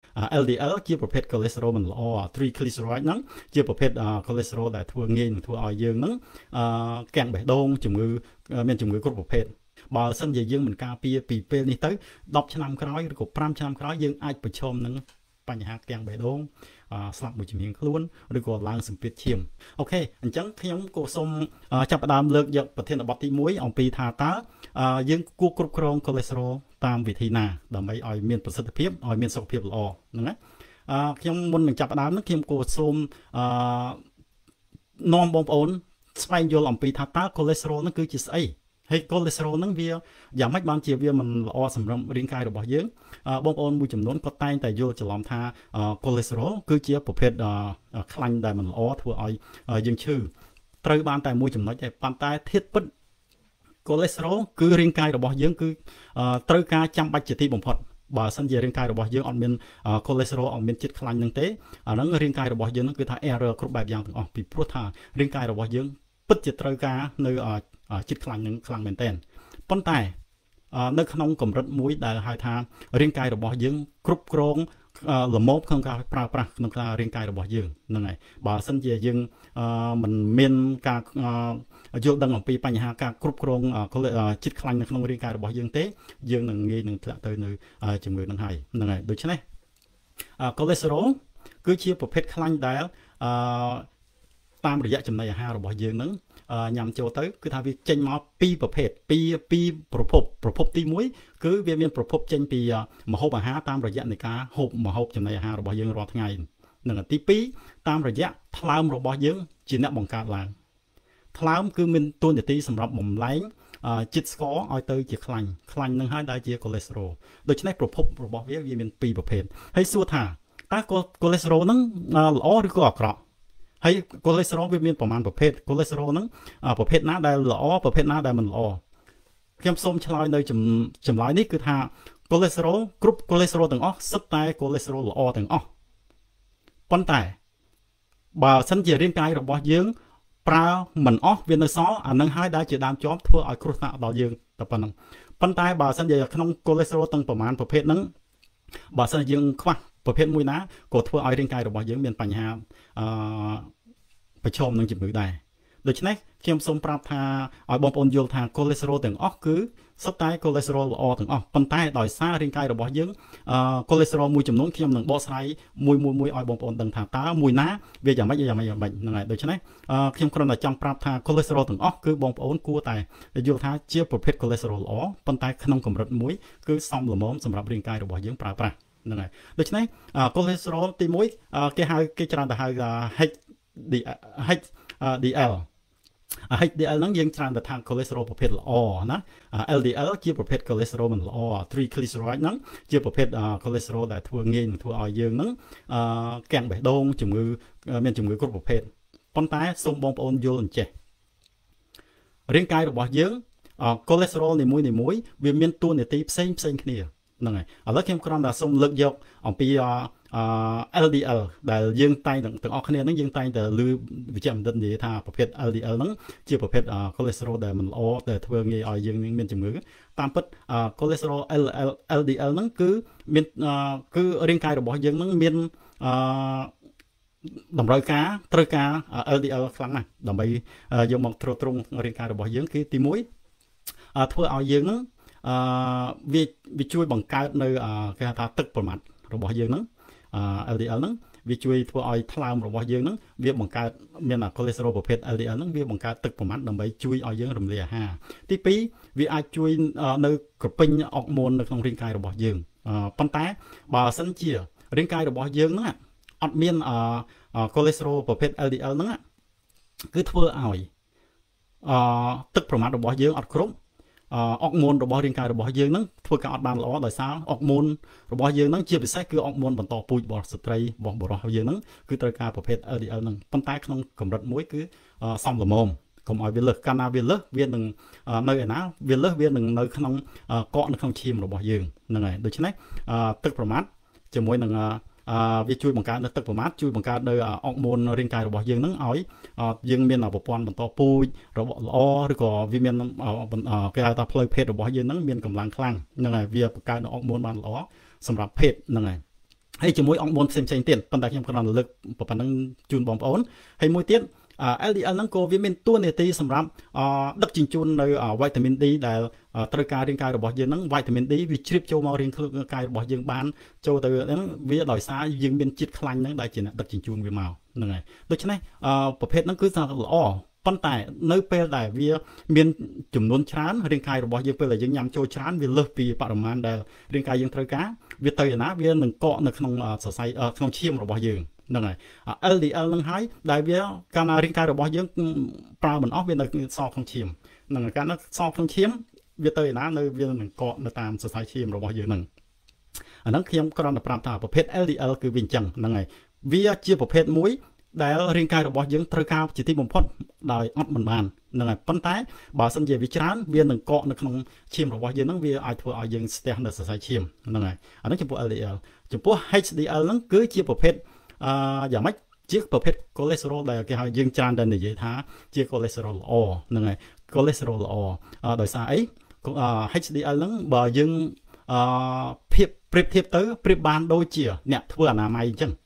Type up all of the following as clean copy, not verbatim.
LDL ជាប្រភេទ cholesterol មិនល្អ triglyceride ហ្នឹងជាប្រភេទ cholesterol ដែលធ្វើងាយនឹងធ្វើឲ្យយើងហ្នឹងកាំងបេះដូងជំងឺមានជំងឺគ្រប់ប្រភេទបើសិនជាយើងមិនការពារពីពេលនេះទៅ10ឆ្នាំក្រោយឬក៏5ឆ្នាំក្រោយយើងអាចប្រឈមនឹងបញ្ហាកាំងបេះដូងស្លាប់មួយជំនាញខ្លួនឬក៏ឡើងសម្ពាធឈាមអូខេអញ្ចឹងខ្ញុំក៏សូមចាប់ផ្ដើមលើកយកប្រធានបទទី1អំពីថាតើយើងគួរគ្រប់គ្រង cholesterol តាមវិធីណាដើម្បីឲ្យមានប្រសិទ្ធភាពឲ្យមានសុខភាពល្អហ្នឹងណាខ្ញុំមុននឹងចាប់ផ្ដើមហ្នឹងខ្ញុំក៏សូមនាំបងប្អូនស្វែងយល់អំពីថាតើ cholesterol ហ្នឹងគឺជាស្អីហើយ cholesterol ហ្នឹងវាយ៉ាងម៉េចបានជាវាមិនល្អសម្រាប់រាងកាយរបស់យើងបងប្អូនមួយចំនួនក៏តែងតែយល់ច្រឡំថា cholesterol គឺជាប្រភេទខ្លាញ់ដែលមិនល្អធ្វើឲ្យយើងឈឺត្រូវបានតែមួយចំណុចទេប៉ុន្តែធាតុពិត cholesterol គឺរាងកាយរបស់យើងគឺត្រូវការចាំបាច់ជាទីបំផុតបើសិនជារាងកាយរបស់យើងអត់មាន cholesterol អត់មានជាតិខ្លាញ់ហ្នឹងទេអាហ្នឹងរាងកាយរបស់យើងហ្នឹងគឺថា error គ្រប់បែបយ៉ាងទាំងអស់ពីព្រោះថារាងកាយរបស់យើងពិតជាត្រូវការនៅជាតិខ្លាញ់នឹងខ្លាំងមែនទែនប៉ុន្តែនៅក្នុងកម្រិតមួយដែលហៅថារាងកាយរបស់យើងគ្រប់គ្រងល្មមក្នុងការប្រើប្រាស់ក្នុងការរាងកាយរបស់យើងហ្នឹងហើយបើសិនជាយើងមិនមានការយល់ដឹងអំពីបញ្ហាការគ្រប់គ្រងជាតិខ្លាញ់នៅក្នុងរាងកាយរបស់យើងទេយើងនឹងងាយនឹងធ្លាក់ទៅនៅជំងឺនឹងហើយហ្នឹងហើយដូច្នេះcholesterol គឺជាប្រភេទខ្លាញ់ដែលតាមរយៈចំណីអាហាររបស់យើងហ្នឹងញ៉ាំចូលទៅគឺថាវាចេញមកពីរប្រភេទពីប្រភពទី1គឺវាមានប្រភពចេញពីម្ហូបអាហារតាមរយៈនៃការហូបម្ហូបចំណីអាហាររបស់យើងរាល់ថ្ងៃនិងទី2តាមរយៈថ្លើមរបស់យើងជាអ្នកបង្កើតឡើងថ្លើមគឺមានតួនាទីសម្រាប់បំលែងជាតិស្ករឲ្យទៅជាខ្លាញ់នឹងហើយដែលជា cholesterol ដូច្នេះប្រភពរបស់វាមានពីរប្រភេទហើយសួរថាតើ cholesterol ហ្នឹងល្អឬក៏អាក្រក់ហើយ cholesterol វាមានប្រមាណប្រភេទ cholesterol ហ្នឹងប្រភេទណាដែលល្អប្រភេទណាដែលមិនល្អខ្ញុំសូមឆ្លើយនៅចម្លើយនេះគឺថា cholesterol គ្រប់ cholesterol ទាំងអស់សុទ្ធតែ cholesterol ល្អទាំងអស់ប៉ុន្តែបើសិនជារាងកាយរបស់យើងប្រើមិនអស់វានៅសល់អានឹងហើយដែលជាដើមជាប់ធ្វើឲ្យគ្រោះថ្នាក់ដល់យើងតែប៉ុណ្្នឹងប៉ុន្តែបើសិនជាក្នុង cholesterol ទាំងប្រមាណប្រភេទហ្នឹងបើសិនយើងខ្វះប្រភេទមួយណាក៏ធ្វើឲ្យរាងកាយរបស់យើងមានបញ្ហាប្រឈមនឹងជំងឺដែរដូច្នេះខ្ញុំសូមប្រាប់ថាឲ្យបងប្អូនយល់ថា cholesterol ទាំងអស់គឺសុទ្ធតែ cholesterol ល្អទាំងអស់ប៉ុន្តែដោយសាររាងកាយរបស់យើងcholesterol មួយចំនួនខ្ញុំនឹងបកស្រាយមួយឲ្យបងប្អូនដឹងថាតើមួយណាវាយ៉ាងម៉េចហ្នឹងហើយដូច្នេះខ្ញុំគ្រាន់តែចង់ប្រាប់ថា cholesterol ទាំងអស់គឺបងប្អូនគួរតែយល់ថាជាប្រភេទ cholesterol ល្អប៉ុន្តែក្នុងកម្រិតមួយគឺសមល្មមសម្រាប់រាងកាយរបស់យើងប្រើប្រាស់ហ្នឹងហើយដូច្នេះ cholesterol ទី1គេច្រើនតែហៅ HDL HDL ហ្នឹងយើងច្រើនតែថា cholesterol ប្រភេទល្អណា LDL ជាប្រភេទ cholesterol មិនល្អ triglyceride ហ្នឹងជាប្រភេទ cholesterol ដែលធ្វើងាយនឹងធ្វើឲ្យយើងហ្នឹងកាំងបេះដូងជំងឺមានជំងឺគ្រប់ប្រភេទប៉ុន្តែសូមបងប្អូនយល់អញ្ចេះរាងកាយរបស់យើង cholesterol នីមួយវាមានតួនាទីផ្សេងគ្នាហ្នឹងហើយឥឡូវខ្ញុំគ្រាន់តែសូមលើកយកអំពីLDL ដែលយើងតែងទាំងអស់គ្នាហ្នឹងយើងតែងតែឮវិជ្ជាបណ្ឌិតនិយាយថាប្រភេទ LDL ហ្នឹងជាប្រភេទ cholesterol ដែលមិនល្អដែលធ្វើងាយឲ្យយើងមានជំងឺតាមពិត cholesterol LDL ហ្នឹងគឺមានគឺរាងកាយរបស់យើងហ្នឹងមានតម្រូវការត្រូវការ LDL ខ្លាំងណាស់ដើម្បីយកមកទ្រទ្រង់រាងកាយរបស់យើងគឺទី1ធ្វើឲ្យយើងហ្នឹងវាជួយបង្កើតនៅគេហៅថាទឹកប្រមាត់របស់យើងហ្នឹងLDL ហ្នឹងវាជួយធ្វើឲ្យថ្លើមរបស់យើងហ្នឹងវាបង្កើតមាន cholesterol ប្រភេទ LDL ហ្នឹងវាបង្កើតទឹកប្រមាត់ដើម្បីជួយឲ្យយើងរំលាយអាហារទី2វាអាចជួយនៅក្រពេញអុកម៉ូននៅក្នុងរាងកាយរបស់យើងប៉ុន្តែបើសិនជារាងកាយរបស់យើងហ្នឹងអត់មានcholesterol ប្រភេទ LDL ហ្នឹងគឺធ្វើឲ្យទឹកប្រមាត់របស់យើងអត់គ្រប់អុកម៉ូនរបស់រាងកាយរបស់យើងហ្នឹងធ្វើការអត់បានល្អដោយសារអុកម៉ូនរបស់យើងហ្នឹងជាពិសេសគឺអុកម៉ូនបន្តពូជរបស់ស្ត្រីរបស់បុរសយើងហ្នឹងគឺត្រូវការប្រភេទ LDL ហ្នឹងប៉ុន្តែក្នុងកម្រិតមួយគឺសមល្មមកុំឲ្យវាលើសកាលណាវាលើសវានឹងនៅឯណាវាលើសវានឹងនៅក្នុងកកនៅក្នុងឈាមរបស់យើងហ្នឹងហើយដូច្នេះទឹកប្រមាត់ជាមួយនឹងវាជួយបង្កើតនៅទឹកប្រមាត់ជួយបង្កើតនៅអុកម៉ូនរាងកាយរបស់យើងហ្នឹងឲ្យយើងមានប្រព័ន្ធបន្តពូជរបស់ល្អឬក៏វាមានគេហៅថាផ្លូវភេទរបស់យើងហ្នឹងមានកម្លាំងខ្លាំងហ្នឹងហើយវាបង្កើតនៅអុកម៉ូនបានល្អសម្រាប់ភេទហ្នឹងហើយហើយជាមួយអង្គមនផ្សេងទៀតប៉ុន្តែខ្ញុំគ្រាន់តែលើកប៉ុណ្ណឹងជូនបងប្អូនហើយមួយទៀត LDL ហ្នឹងក៏វាមានតួនាទីសម្រាប់ដឹកជញ្ជូននៅវីតាមីន D ដែលត្រូវការរាងកាយរបស់យើងហ្នឹងវីតាមីន D វាជ្រាបចូលមករាងកាយរបស់យើងបានចូលទៅហ្នឹងវាដោយសារយើងមានជាតិខ្លាញ់ហ្នឹងដែលជាអ្នកដឹកជញ្ជូនវាមកហ្នឹងហើយដូច្នេះប្រភេទហ្នឹងគឺថាល្អប៉ុន្តែនៅពេលដែលវាមានចំនួនច្រើនរាងកាយរបស់យើងពេលដែលយើងញ៉ាំចូលច្រើនវាលើសពីបរិមាណដែលរាងកាយយើងត្រូវការវាទៅឯណាវានឹងកកនៅក្នុងសរសៃក្នុងឈាមរបស់យើងហ្នឹងហើយ LDL ហ្នឹងហើយដែលវាកាលណារាងកាយរបស់យើងប្រើមិនអស់វានៅសល់ក្នុងឈាមហ្នឹងហើយកាលណាសល់ក្នុងឈាមវាទៅឯណានៅវានឹងកកនៅតាមសរសៃឈាមរបស់យើងហ្នឹងអាហ្នឹងខ្ញុំគ្រាន់តែប្រាប់ថាប្រភេទ LDL គឺវាអញ្ចឹងហ្នឹងហើយវាជាប្រភេទមួយដែលរាងកាយរបស់យើងត្រូវការជាទីបំផុតដោយអត់មិនបានហ្នឹងហើយប៉ុន្តែបើសិនជាវាច្រើនវានឹងកកនៅក្នុងឈាមរបស់យើងហ្នឹងវាអាចធ្វើឲ្យយើងស្ទះនៅសរសៃឈាមហ្នឹងហើយអាហ្នឹងចំពោះ LDL ចំពោះ HDL ហ្នឹងគឺជាប្រភេទយ៉ាងម៉េចជាប្រភេទ cholesterol ដែលគេហៅយើងច្រើនតែនិយាយថាជា cholesterol ល្អហ្នឹងហើយ cholesterol ល្អដោយសារអី HDL ហ្នឹងបើយើងប្រៀបធៀបទៅប្រៀបបានដូចជាអ្នកធ្វើអនាម័យអញ្ចឹង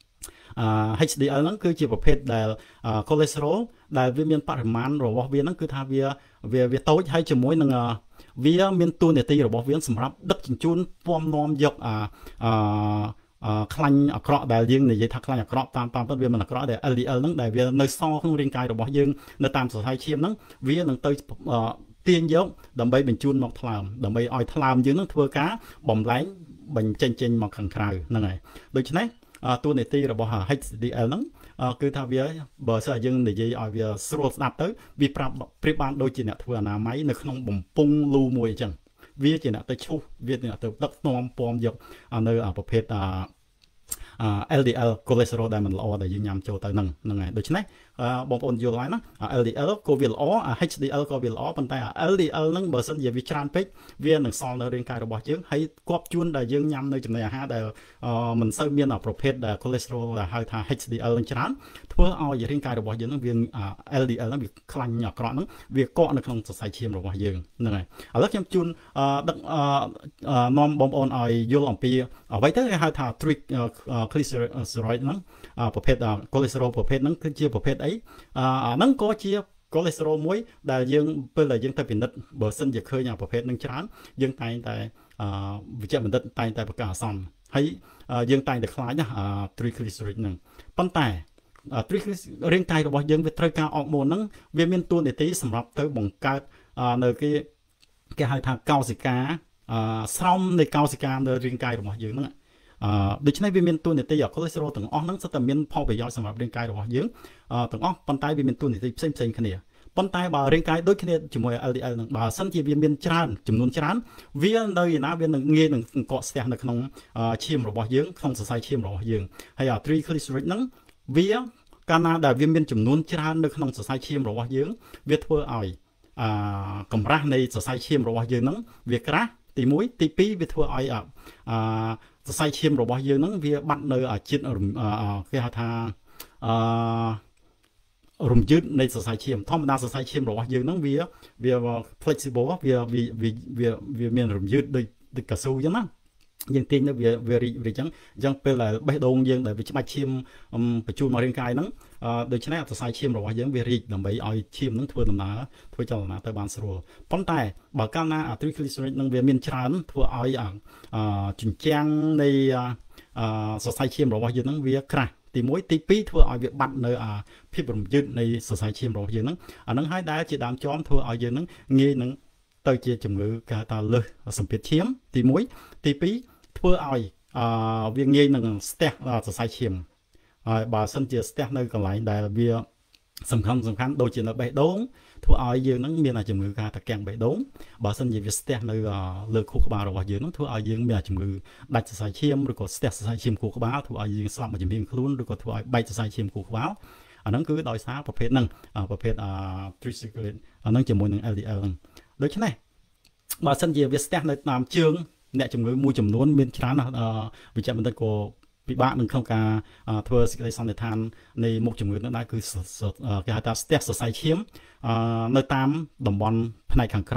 HDL ហ្នឹងគឺជាប្រភេទដែល cholesterol ដែលវាមានបរិមាណរបស់វាហ្នឹងគឺថាវាតូចហើយជាមួយនឹងវាមានតួនាទីរបស់វាសម្រាប់ដឹកជញ្ជូនពំនាំយកខ្លាញ់អាក្រក់ដែលយើងនិយាយថាខ្លាញ់អាក្រក់តាមពិតវាមិនអាក្រក់តែ LDL ហ្នឹងដែលវានៅសល់ក្នុងរាងកាយរបស់យើងនៅតាមសរសៃឈាមហ្នឹងវានឹងទៅទាញយកដើម្បីបញ្ជូនមកថ្លើមដើម្បីឲ្យថ្លើមយើងហ្នឹងធ្វើការបំលែងបញ្ចេញមកខាងក្រៅហ្នឹងហើយដូច្នេះតួនាទីរបស់ HDL ហ្នឹងគឺថាវាបើសិនយើងនិយាយឲ្យវាស្រួលស្ដាប់ទៅវាប្រៀបបានដូចជាអ្នកធ្វើអនាម័យនៅក្នុងបំពង់លូមួយអញ្ចឹងវាជាអ្នកទៅឈូសវាជាអ្នកទៅដឹកនាំពំយកនៅប្រភេទLDL cholesterol ដែលមិនល្អដែលយើងញ៉ាំចូលទៅហ្នឹងហើយដូច្នេះបងប្អូនយល់ហើយណា LDL ក៏វាល្អ HDL ក៏វាល្អប៉ុន្តែ LDL ហ្នឹងបើសិនជាវាច្រើនពេកវានឹងសល់នៅរាងកាយរបស់យើងហើយគប់ជួនដែលយើងញ៉ាំនៅចំណីអាហារដែលមិនសូវមានប្រភេទដែល cholesterol ដែលហៅថា HDL ហ្នឹងច្រើនធ្វើឲ្យរាងកាយរបស់យើងហ្នឹងវា LDL ហ្នឹងវាខ្លាញ់អាក្រក់ហ្នឹងវាកកនៅក្នុងសរសៃឈាមរបស់យើងហ្នឹងហើយឥឡូវខ្ញុំជូនដឹកនាំបងប្អូនឲ្យយល់អំពីអ្វីទៅគេហៅថា triglyceride ហ្នឹងប្រភេទ cholesterol ប្រភេទហ្នឹងគឺជាប្រភេទអីអាហ្នឹងក៏ជា cholesterol មួយដែលយើងពេលដែលយើងទៅពិនិត្យបើសិនជាឃើញប្រភេទហ្នឹងច្រើនយើងតែងតែវិជ្ជបណ្ឌិតតែងតែប្រកាសអាសន្នហើយយើងតែងតែខ្លាចណាtriglyceride ហ្នឹងប៉ុន្តែរាងកាយរបស់យើងវាត្រូវការអរម៉ូនហ្នឹងវាមានតួនាទីសម្រាប់ទៅបង្កើតនៅគេហៅថាកោសិកាស្រោមនៃកោសិកានៅរាងកាយរបស់យើងហ្នឹងដូច្នេះវាមានតួនាទីcholesterol ទាំងអស់ហ្នឹងសុទ្ធតែមានផលប្រយោជន៍សម្រាប់រាងកាយរបស់យើងទាំងអស់ប៉ុន្តែវាមានតួនាទីផ្សេងគ្នាប៉ុន្តែបើរាងកាយដូចគ្នាជាមួយ LDL ហ្នឹងបើសិនជាវាមានច្រើនចំនួនច្រើនវានៅឯណាវានឹងងាយនឹងកកស្ទះនៅក្នុងឈាមរបស់យើងក្នុងសរសៃឈាមរបស់យើងហើយtriglyceride ហ្នឹងវាកាលណាដែលវាមានចំនួនច្រើននៅក្នុងសរសៃឈាមរបស់យើងវាធ្វើឲ្យកម្រាស់នៃសរសៃឈាមរបស់យើងហ្នឹងវាក្រាស់ទី1ទី2វាធ្វើឲ្យសរសៃឈាមរបស់យើងហ្នឹងវាបាត់នៅជាតិគេហៅថារំយឺតនៃសរសៃឈាមធម្មតាសរសៃឈាមរបស់យើងហ្នឹងវា flexible វាមានរំយឺតដូចកៅស៊ូអញ្ចឹងណាយើងទាញទៅវារីកអញ្ចឹងពេលដែលបេះដូងយើងដែលវាច្បាច់ឈាមបញ្ជូនមករាងកាយហ្នឹងដូច្នេះសរសៃឈាមរបស់យើងវារីកដើម្បីឲ្យឈាមហ្នឹងធ្វើដំណើរធ្វើចលនាទៅបានស្រួលប៉ុន្តែបើកាលណាtriglycerideហ្នឹងវាមានច្រើនធ្វើឲ្យជញ្ជាំងនៃសរសៃឈាមរបស់យើងហ្នឹងវាក្រាស់ទី1ទី2ធ្វើឲ្យវាបាត់នៅភាពរំយឺតនៃសរសៃឈាមរបស់យើងហ្នឹងអាហ្នឹងហើយដែលជាដើមចមធ្វើឲ្យយើងហ្នឹងងាយនឹងទៅជាជំងឺគេហៅថាលើសសម្ពាធឈាមទី1ទី2ធ្វើឲ្យវាងាយនឹងស្ទះសរសៃឈាមហើយបើសិនជាស្ទះនៅកន្លែងដែលវាសំខាន់ដូចជានៅបេះដូងធ្វើឲ្យយើងនឹងមានជំងឺកាតាំងបេះដូងបើសិនជាវាស្ទះនៅលើខួរក្បាលរបស់យើងនឹងធ្វើឲ្យយើងមានជំងឺដាច់សរសៃឈាមឬក៏ស្ទះសរសៃឈាមខួរក្បាលធ្វើឲ្យយើងស្លាប់មួយជំនាញខ្លួនឬក៏ធ្វើឲ្យបែកសរសៃឈាមខួរក្បាលអាហ្នឹងគឺដោយសារប្រភេទហ្នឹងប្រភេទtriglyceride អាហ្នឹងជាមួយនឹង LDL ហ្នឹងដូច្នេះបើសិនជាវាស្ទះនៅតាមជើងអ្នកជំងឺមួយចំនួនមានច្រើនណាស់វិជ្ជបណ្ឌិតក៏ពិបាកនឹងក្នុងការធ្វើសេចក្តីសន្និដ្ឋាននៃមុខជំងឺនោះដែរគឺគេហៅថាស្ទះសរសៃឈាមនៅតាមតំបន់ផ្នែកខាងក្រោម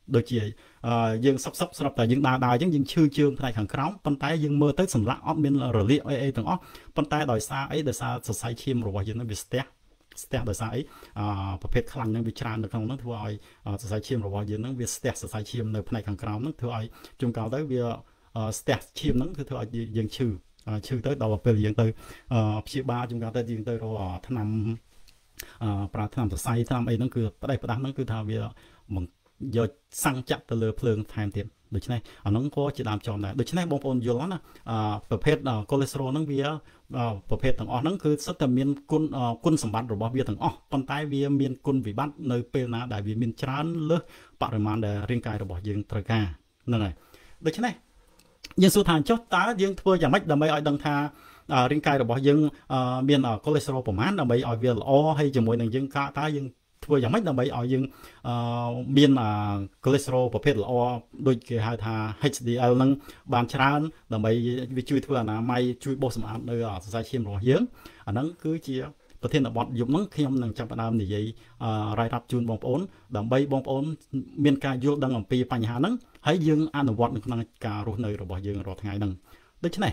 ដូចជាយើងសក់ស្រាប់តែយើងដើរអញ្ចឹងយើងឈឺជើងផ្នែកខាងក្រោមប៉ុន្តែយើងមើលទៅសម្លាក់អត់មានរលាកអីទាំងអស់ប៉ុន្តែដោយសារអីដោយសារសរសៃឈាមរបស់យើងនឹងវាស្ទះដោយសារអីប្រភេទខ្លាញ់នឹងវាច្រើននៅក្នុងហ្នឹងធ្វើឲ្យសរសៃឈាមរបស់យើងនឹងវាស្ទះសរសៃឈាមនៅផ្នែកខាងក្រោមហ្នឹងធ្វើឲ្យជួនកាលទៅវាស្ទះឈាមហ្នឹងគឺធ្វើឲ្យយើងឈឺទៅដល់ពេលយើងទៅព្យាបាលជួនកាលទៅយើងទៅរកថ្នាំប្រើថ្នាំសរសៃថ្នាំអីហ្នឹងគឺផ្ដាស់ហ្នឹងគឺថាវាយកសាំងចាក់ទៅលើភ្លើងថែមទៀតដូច្នេះអាហ្នឹងក៏ជាដើមចំដែរដូច្នេះបងប្អូនយល់ណាប្រភេទកូលេស្តេរ៉ុលហ្នឹងវាប្រភេទទាំងអស់ហ្នឹងគឺសុទ្ធតែមានគុណសម្បត្តិរបស់វាទាំងអស់ប៉ុន្តែវាមានគុណវិបត្តិនៅពេលណាដែលវាមានច្រើនលើសបរិមាណដែលរាងកាយរបស់យើងត្រូវការហ្នឹងហើយដូច្នេះយើងសួរថាចុះតើយើងធ្វើយ៉ាងម៉េចដើម្បីឲ្យដឹងថារាងកាយរបស់យើងមានកូលេស្តេរ៉ុលប្រមាណដើម្បីឲ្យវាល្អហើយជាមួយនឹងយើងតើយើងធ្វើយ៉ាងម៉េចដើម្បីឲ្យយើងមានកូលេស្តេរ៉ុលប្រភេទល្អដូចគេហៅថា HDL នឹងបានច្រើនដើម្បីវាជួយធ្វើអនាម័យជួយបោសសម្អាតនៅសរសៃឈាមរបស់យើងអាហ្នឹងគឺជាប្រធានបទយប់ហ្នឹងខ្ញុំនឹងចាប់ផ្ដើមនិយាយរាយរាប់ជូនបងប្អូនដើម្បីបងប្អូនមានការយល់ដឹងអំពីបញ្ហាហ្នឹងហើយយើងអនុវត្តនៅក្នុងការរស់នៅរបស់យើងរាល់ថ្ងៃហ្នឹងដូច្នេះ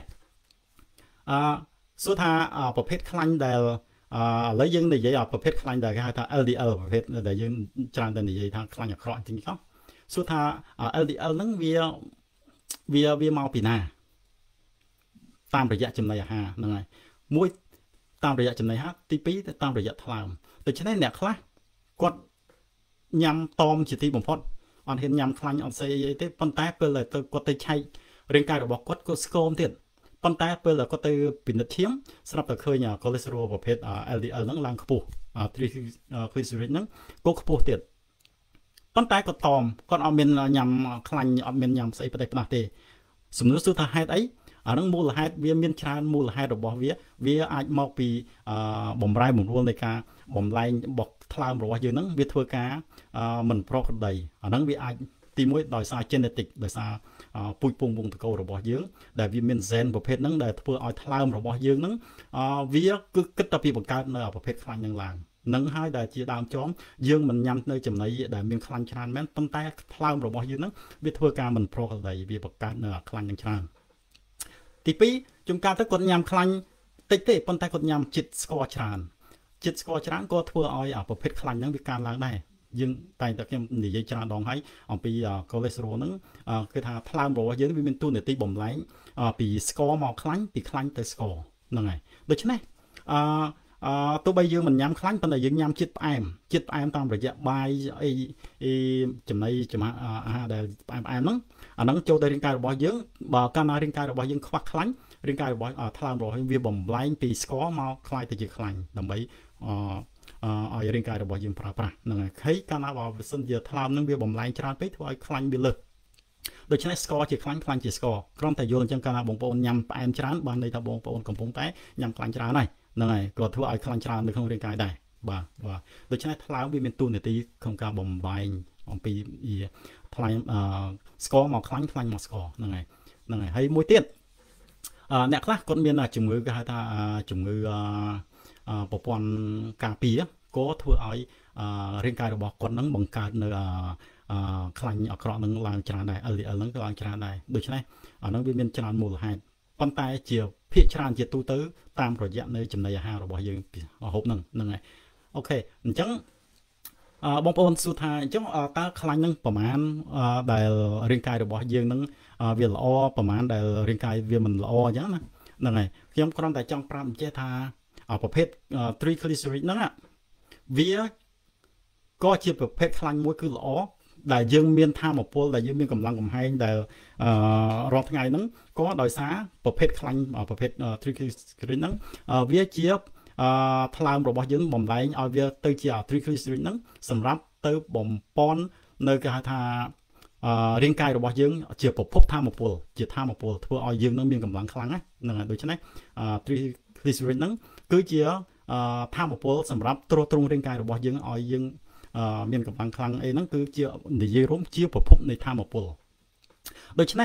សួរថាប្រភេទខ្លាញ់ដែលឥឡូវយើងនិយាយប្រភេទខ្លាញ់ដែលគេហៅថា LDL ប្រភេទដែលយើងច្រើនតែនិយាយថាខ្លាញ់អាក្រក់ជាងហ្នឹងសួរថា LDL ហ្នឹងវាមកពីណាតាមរយៈចំណីអាហារហ្នឹងហើយមួយតាមរយៈចំណីអាហារទី2តាមរយៈថ្លើមដូច្នេះអ្នកខ្លះគាត់ញ៉ាំតមជាទីបំផុតអត់ហ៊ានញ៉ាំខ្លាញ់អត់ស្អីទេប៉ុន្តែពេលទៅគាត់ទៅឆែករាងកាយរបស់គាត់ក៏ស្គមទៀតប៉ុន្តែពេលគាត់ទៅពិនិត្យឈាមស្រាប់តែឃើញកូលេស្តេរ៉ុលប្រភេទ LDL ហ្នឹងឡើងខ្ពស់ triglyceride ហ្នឹងក៏ខ្ពស់ទៀតប៉ុន្តែគាត់តមគាត់អត់មានញ៉ាំខ្លាញ់អត់មានញ៉ាំស្អីផ្ដេសផ្ដាស់ទេសំណួរសួរថាហេតុអីអាហ្នឹងមូលហេតុវាមានច្រើនមូលហេតុរបស់វាអាចមកពីបំរែបំរួលនៃការបំលែងរបស់ថ្លើមរបស់យើងហ្នឹងវាធ្វើការមិនប្រក្រតីអាហ្នឹងវាអាចទីមួយដោយសារ genetic ដោយសារពូជពងវង្សតកូលរបស់យើងដែលវាមាន gen ប្រភេទហ្នឹងដែលធ្វើឲ្យថ្លើមរបស់យើងហ្នឹងវាគឺគិតតែពីបង្កើតនៅប្រភេទខ្លាញ់ហ្នឹងឡើងនឹងហើយដែលជាដើមចងយើងមិនញ៉ាំនៅចំណីដែលមានខ្លាញ់ច្រើនមែនប៉ុន្តែថ្លើមរបស់យើងហ្នឹងវាធ្វើការមិនប្រក្រតីវាបង្កើតនៅខ្លាញ់ហ្នឹងច្រើនទី2ជួនកាលទៅគាត់ញ៉ាំខ្លាញ់តិចទេប៉ុន្តែគាត់ញ៉ាំជាតិស្ករច្រើនក៏ធ្វើឲ្យប្រភេទខ្លាញ់ហ្នឹងវាកើនឡើងដែរយើងតែងតែខ្ញុំនិយាយច្រើនដងហើយអំពីកូលេស្តេរ៉ុលហ្នឹងគឺថាថ្លើមរបស់យើងវាមានតួនាទីបំលែងពីស្ករមកខ្លាញ់ពីខ្លាញ់ទៅស្ករហ្នឹងហើយដូច្នេះទោះបីយើងមិនញ៉ាំខ្លាញ់ប៉ុន្តែយើងញ៉ាំជាតិផ្អែមតាមរយៈបាយអីចំណីអាហារដែលផ្អែមហ្នឹងអាហ្នឹងចូលទៅរាងកាយរបស់យើងបើកាលណារាងកាយរបស់យើងខ្វះខ្លាញ់រាងកាយរបស់ថ្លើមរបស់យើងវាបំលែងពីស្ករមកខ្លាយទៅជាខ្លាញ់ដើម្បីឲ្យរាងកាយរបស់យើងប្រើប្រាស់ហ្នឹងហើយកាលណាបើសិនជាថ្លើមហ្នឹងវាបំលែងច្រើនពេកធ្វើឲ្យខ្លាញ់វាលើសដូច្នេះស្ករជាខ្លាញ់ជាស្ករគ្រាន់តែយល់អញ្ចឹងកាលណាបងប្អូនញ៉ាំផ្អែមច្រើនបានន័យថាបងប្អូនកំពុងតែញ៉ាំខ្លាញ់ច្រើនហើយហ្នឹងហើយក៏ធ្វើឲ្យខ្លាញ់ច្រើននៅក្នុងរាងកាយដែរបាទដូច្នេះថ្លើមវាមានតួនាទីក្នុងការបំបែងអំពីថ្លែងស្ករមកខ្លាញ់មកស្ករហ្នឹងហើយហើយមួយទៀតអ្នកខ្លះគាត់មានជំងឺគេហៅថាជំងឺប្រព័ន្ធការពារក៏ធ្វើឲ្យរាងកាយរបស់គាត់នឹងបង្កើតនៅខ្លាញ់អាក្រក់នឹងឡើងច្រើនដែរ LDL នឹងក៏ឡើងច្រើនដែរដូច្នេះអានឹងវាមានច្រើនមូលហេតុប៉ុន្តែជាភាគច្រើនជាទូទៅតាមរយៈនៅចំណីអាហាររបស់យើងហូបហ្នឹងហើយអូខេអញ្ចឹងបងប្អូនសួរថាអញ្ចឹងតើខ្លាញ់នឹងប្រមាណដែលរាងកាយរបស់យើងនឹងវាល្អប្រមាណដែលរាងកាយវាមិនល្អអញ្ចឹងណាហ្នឹងហើយខ្ញុំគ្រាន់តែចង់ប្រាប់អញ្ចេះថាប្រភេទ triglyceride ហ្នឹងវាក៏ជាប្រភេទខ្លាញ់មួយគឺល្អដែលយើងមានធម៌ពលដែលយើងមានកម្លាំងកំហែងដែលរាល់ថ្ងៃហ្នឹងក៏ដោយសារប្រភេទខ្លាញ់ប្រភេទ triglyceride ហ្នឹងវាជាថ្លើមរបស់យើងបំលែងឲ្យវាទៅជា triglyceride ហ្នឹងសម្រាប់ទៅបំពន់នៅគេហៅថារាងកាយរបស់យើងជាប្រភពធម៌ពលជាធម៌ពលធ្វើឲ្យយើងនឹងមានកម្លាំងខ្លាំងហ្នឹងហើយដូច្នេះ triglyceride ហ្នឹងគឺជាធម៌ពលសម្រាប់ទ្រទ្រង់រាងកាយរបស់យើងឲ្យយើងមានកម្លាំងខ្លាំងអីហ្នឹងគឺជានិយាយរួមជាប្រភពនៃធម៌ពលដូច្នេះ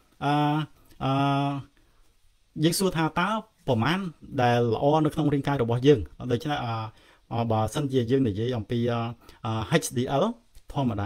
យើងសួរថាតើប្រមាណដែលល្អនៅក្នុងរាងកាយរបស់យើងដូច្នេះបើសិនជាយើងនិយាយអំពី HDL ធម្មតា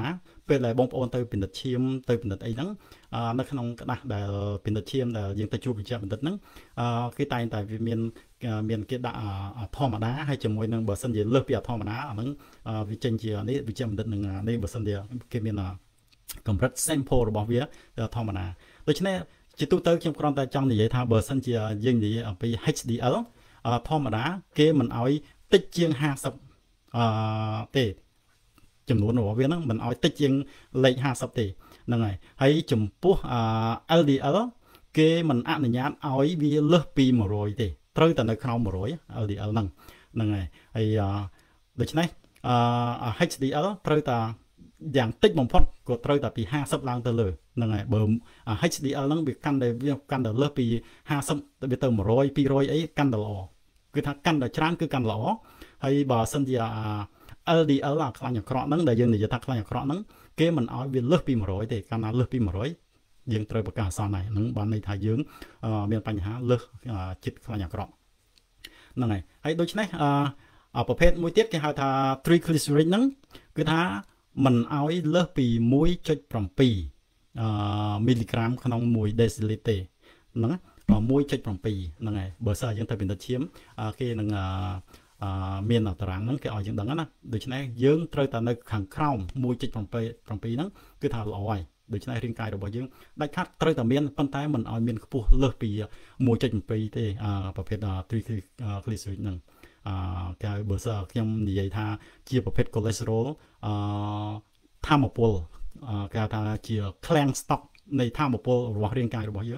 ពេលដែលបងប្អូនទៅពិនិត្យឈាមទៅពិនិត្យអីហ្នឹងនៅក្នុងក្តាស់ដែលពិនិត្យឈាមដែលយើងទៅជួបវិជ្ជាបណ្ឌិតហ្នឹងគេតែងតែវាមានគេដាក់ធម្មតាហើយជាមួយនឹងបើសិនជាលើសពីធម្មតាអាហ្នឹងវាចេញជានេះវិជ្ជាបណ្ឌិតនឹងនេះបើសិនជាគេមានកម្រិត sample របស់វាធម្មតាដូច្នេះជាទូទៅខ្ញុំគ្រាន់តែចង់និយាយថាបើសិនជាយើងនិយាយអំពី HDL ធម្មតាគេមិនអោយតិចជាង50ទេចំនួនរបស់វាហ្នឹងមិនអោយតិចជាងលេខ50ទេហ្នឹងហើយចំពោះLDL គេមិនអនុញ្ញាតឲ្យវាលើសពី100ទេត្រូវតែនៅក្រោម100 LDL ហ្នឹងហើយដូច្នេះHDL ត្រូវតែយ៉ាងតិចបំផុតក៏ត្រូវតែពី50ឡើងទៅលើហ្នឹងហើយបើ HDL ហ្នឹងវាកាន់តែលើសពី50ទៅ100 200អីកាន់តែល្អគឺថាកាន់តែច្រើនគឺកាន់តែល្អហើយបើសិនជាLDL ខ្លាញ់អាក្រក់ហ្នឹងដែលយើងនិយាយថាខ្លាញ់អាក្រក់ហ្នឹងគេមិនឲ្យវាលើសពី100ទេកាលណាលើសពី100យើងត្រូវប្រកាសអាសន្នហើយហ្នឹងបានន័យថាយើងមានបញ្ហាលើសចិត្តខ្លាញ់អាក្រក់ហ្នឹងហើយដូច្នេះប្រភេទមួយទៀតគេហៅថា triglyceride ហ្នឹងគឺថាមិនឲ្យលើសពី 1.7 មីលីក្រាមក្នុង1ដេស៊ីលីត្រទេហ្នឹង 1.7 ហ្នឹងហើយបើសិនយើងទៅពិនិត្យឈាមគេនឹងមានតារាងហ្នឹងគេឲ្យយើងដឹងណាដូច្នេះយើងត្រូវតែនៅខាងក្រោម 1.7 ហ្នឹងគឺថាល្អហើយដូច្នេះរាងកាយរបស់យើងដាច់ខាត់ត្រូវតែមានប៉ុន្តែមិនឲ្យមានខ្ពស់លើសពី 1.7 ទេប្រភេទ triglyceride ហ្នឹងគេហៅបើសិនខ្ញុំនិយាយថាជាប្រភេទ cholesterol ថាមពលគេហៅថាជា clang stock នៃថាមពលរបស់រាងកាយរបស់យើង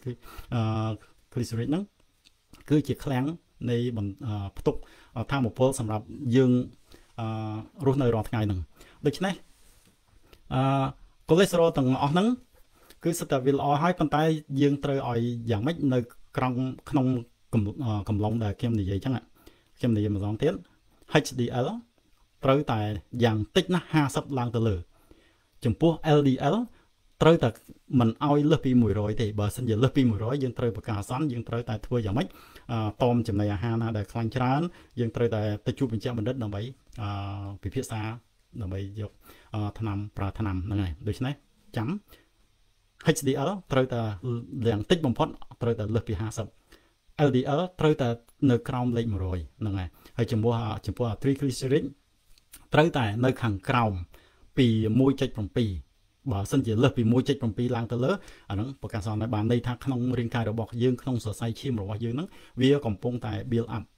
triglyceride ហ្នឹងគឺជា clang នៃផ្ទុកថាមពលសម្រាប់យើងរស់នៅរាល់ថ្ងៃហ្នឹងដូច្នេះcholesterol ទាំងអស់ហ្នឹងគឺសិតតែវាល្អហើយប៉ុន្តែយើងត្រូវឲ្យយ៉ាងម៉េចនៅក្នុងកំឡុងដែលខ្ញុំនិយាយចឹងខ្ញុំនិយាយម្ដងទៀត HDL ត្រូវតែយ៉ាងតិចណាស់50ឡើងទៅលើចំពោះ LDL ត្រូវតែមិនឲ្យលើសពី100ទេបើសិនជាលើសពី100យើងត្រូវប្រកាសអាសន្នយើងត្រូវតែធ្វើយ៉ាងម៉េចតមចំណីអាហារណាដែលខ្លាញ់ច្រើនយើងត្រូវតែទៅជួបវិជ្ជាបណ្ឌិតដើម្បីពិភាក្សាដើម្បីយកថ្នាំប្រើថ្នាំហ្នឹងហើយដូច្នេះចាំ HDL ត្រូវតែយ៉ាងតិចបំផុតត្រូវតែលើសពី50 LDL ត្រូវតែនៅក្រោមលេខ100ហ្នឹងហើយចំពោះ triglyceride ត្រូវតែនៅខាងក្រោមពី 1.7 បើសិនជាលើសពី 1.7 ឡើងទៅលើអាហ្នឹងប្រកាសឲ្យបានន័យថាក្នុងរាងកាយរបស់យើងក្នុងសរសៃឈាមរបស់យើងហ្នឹងវាកំពុងតែ build up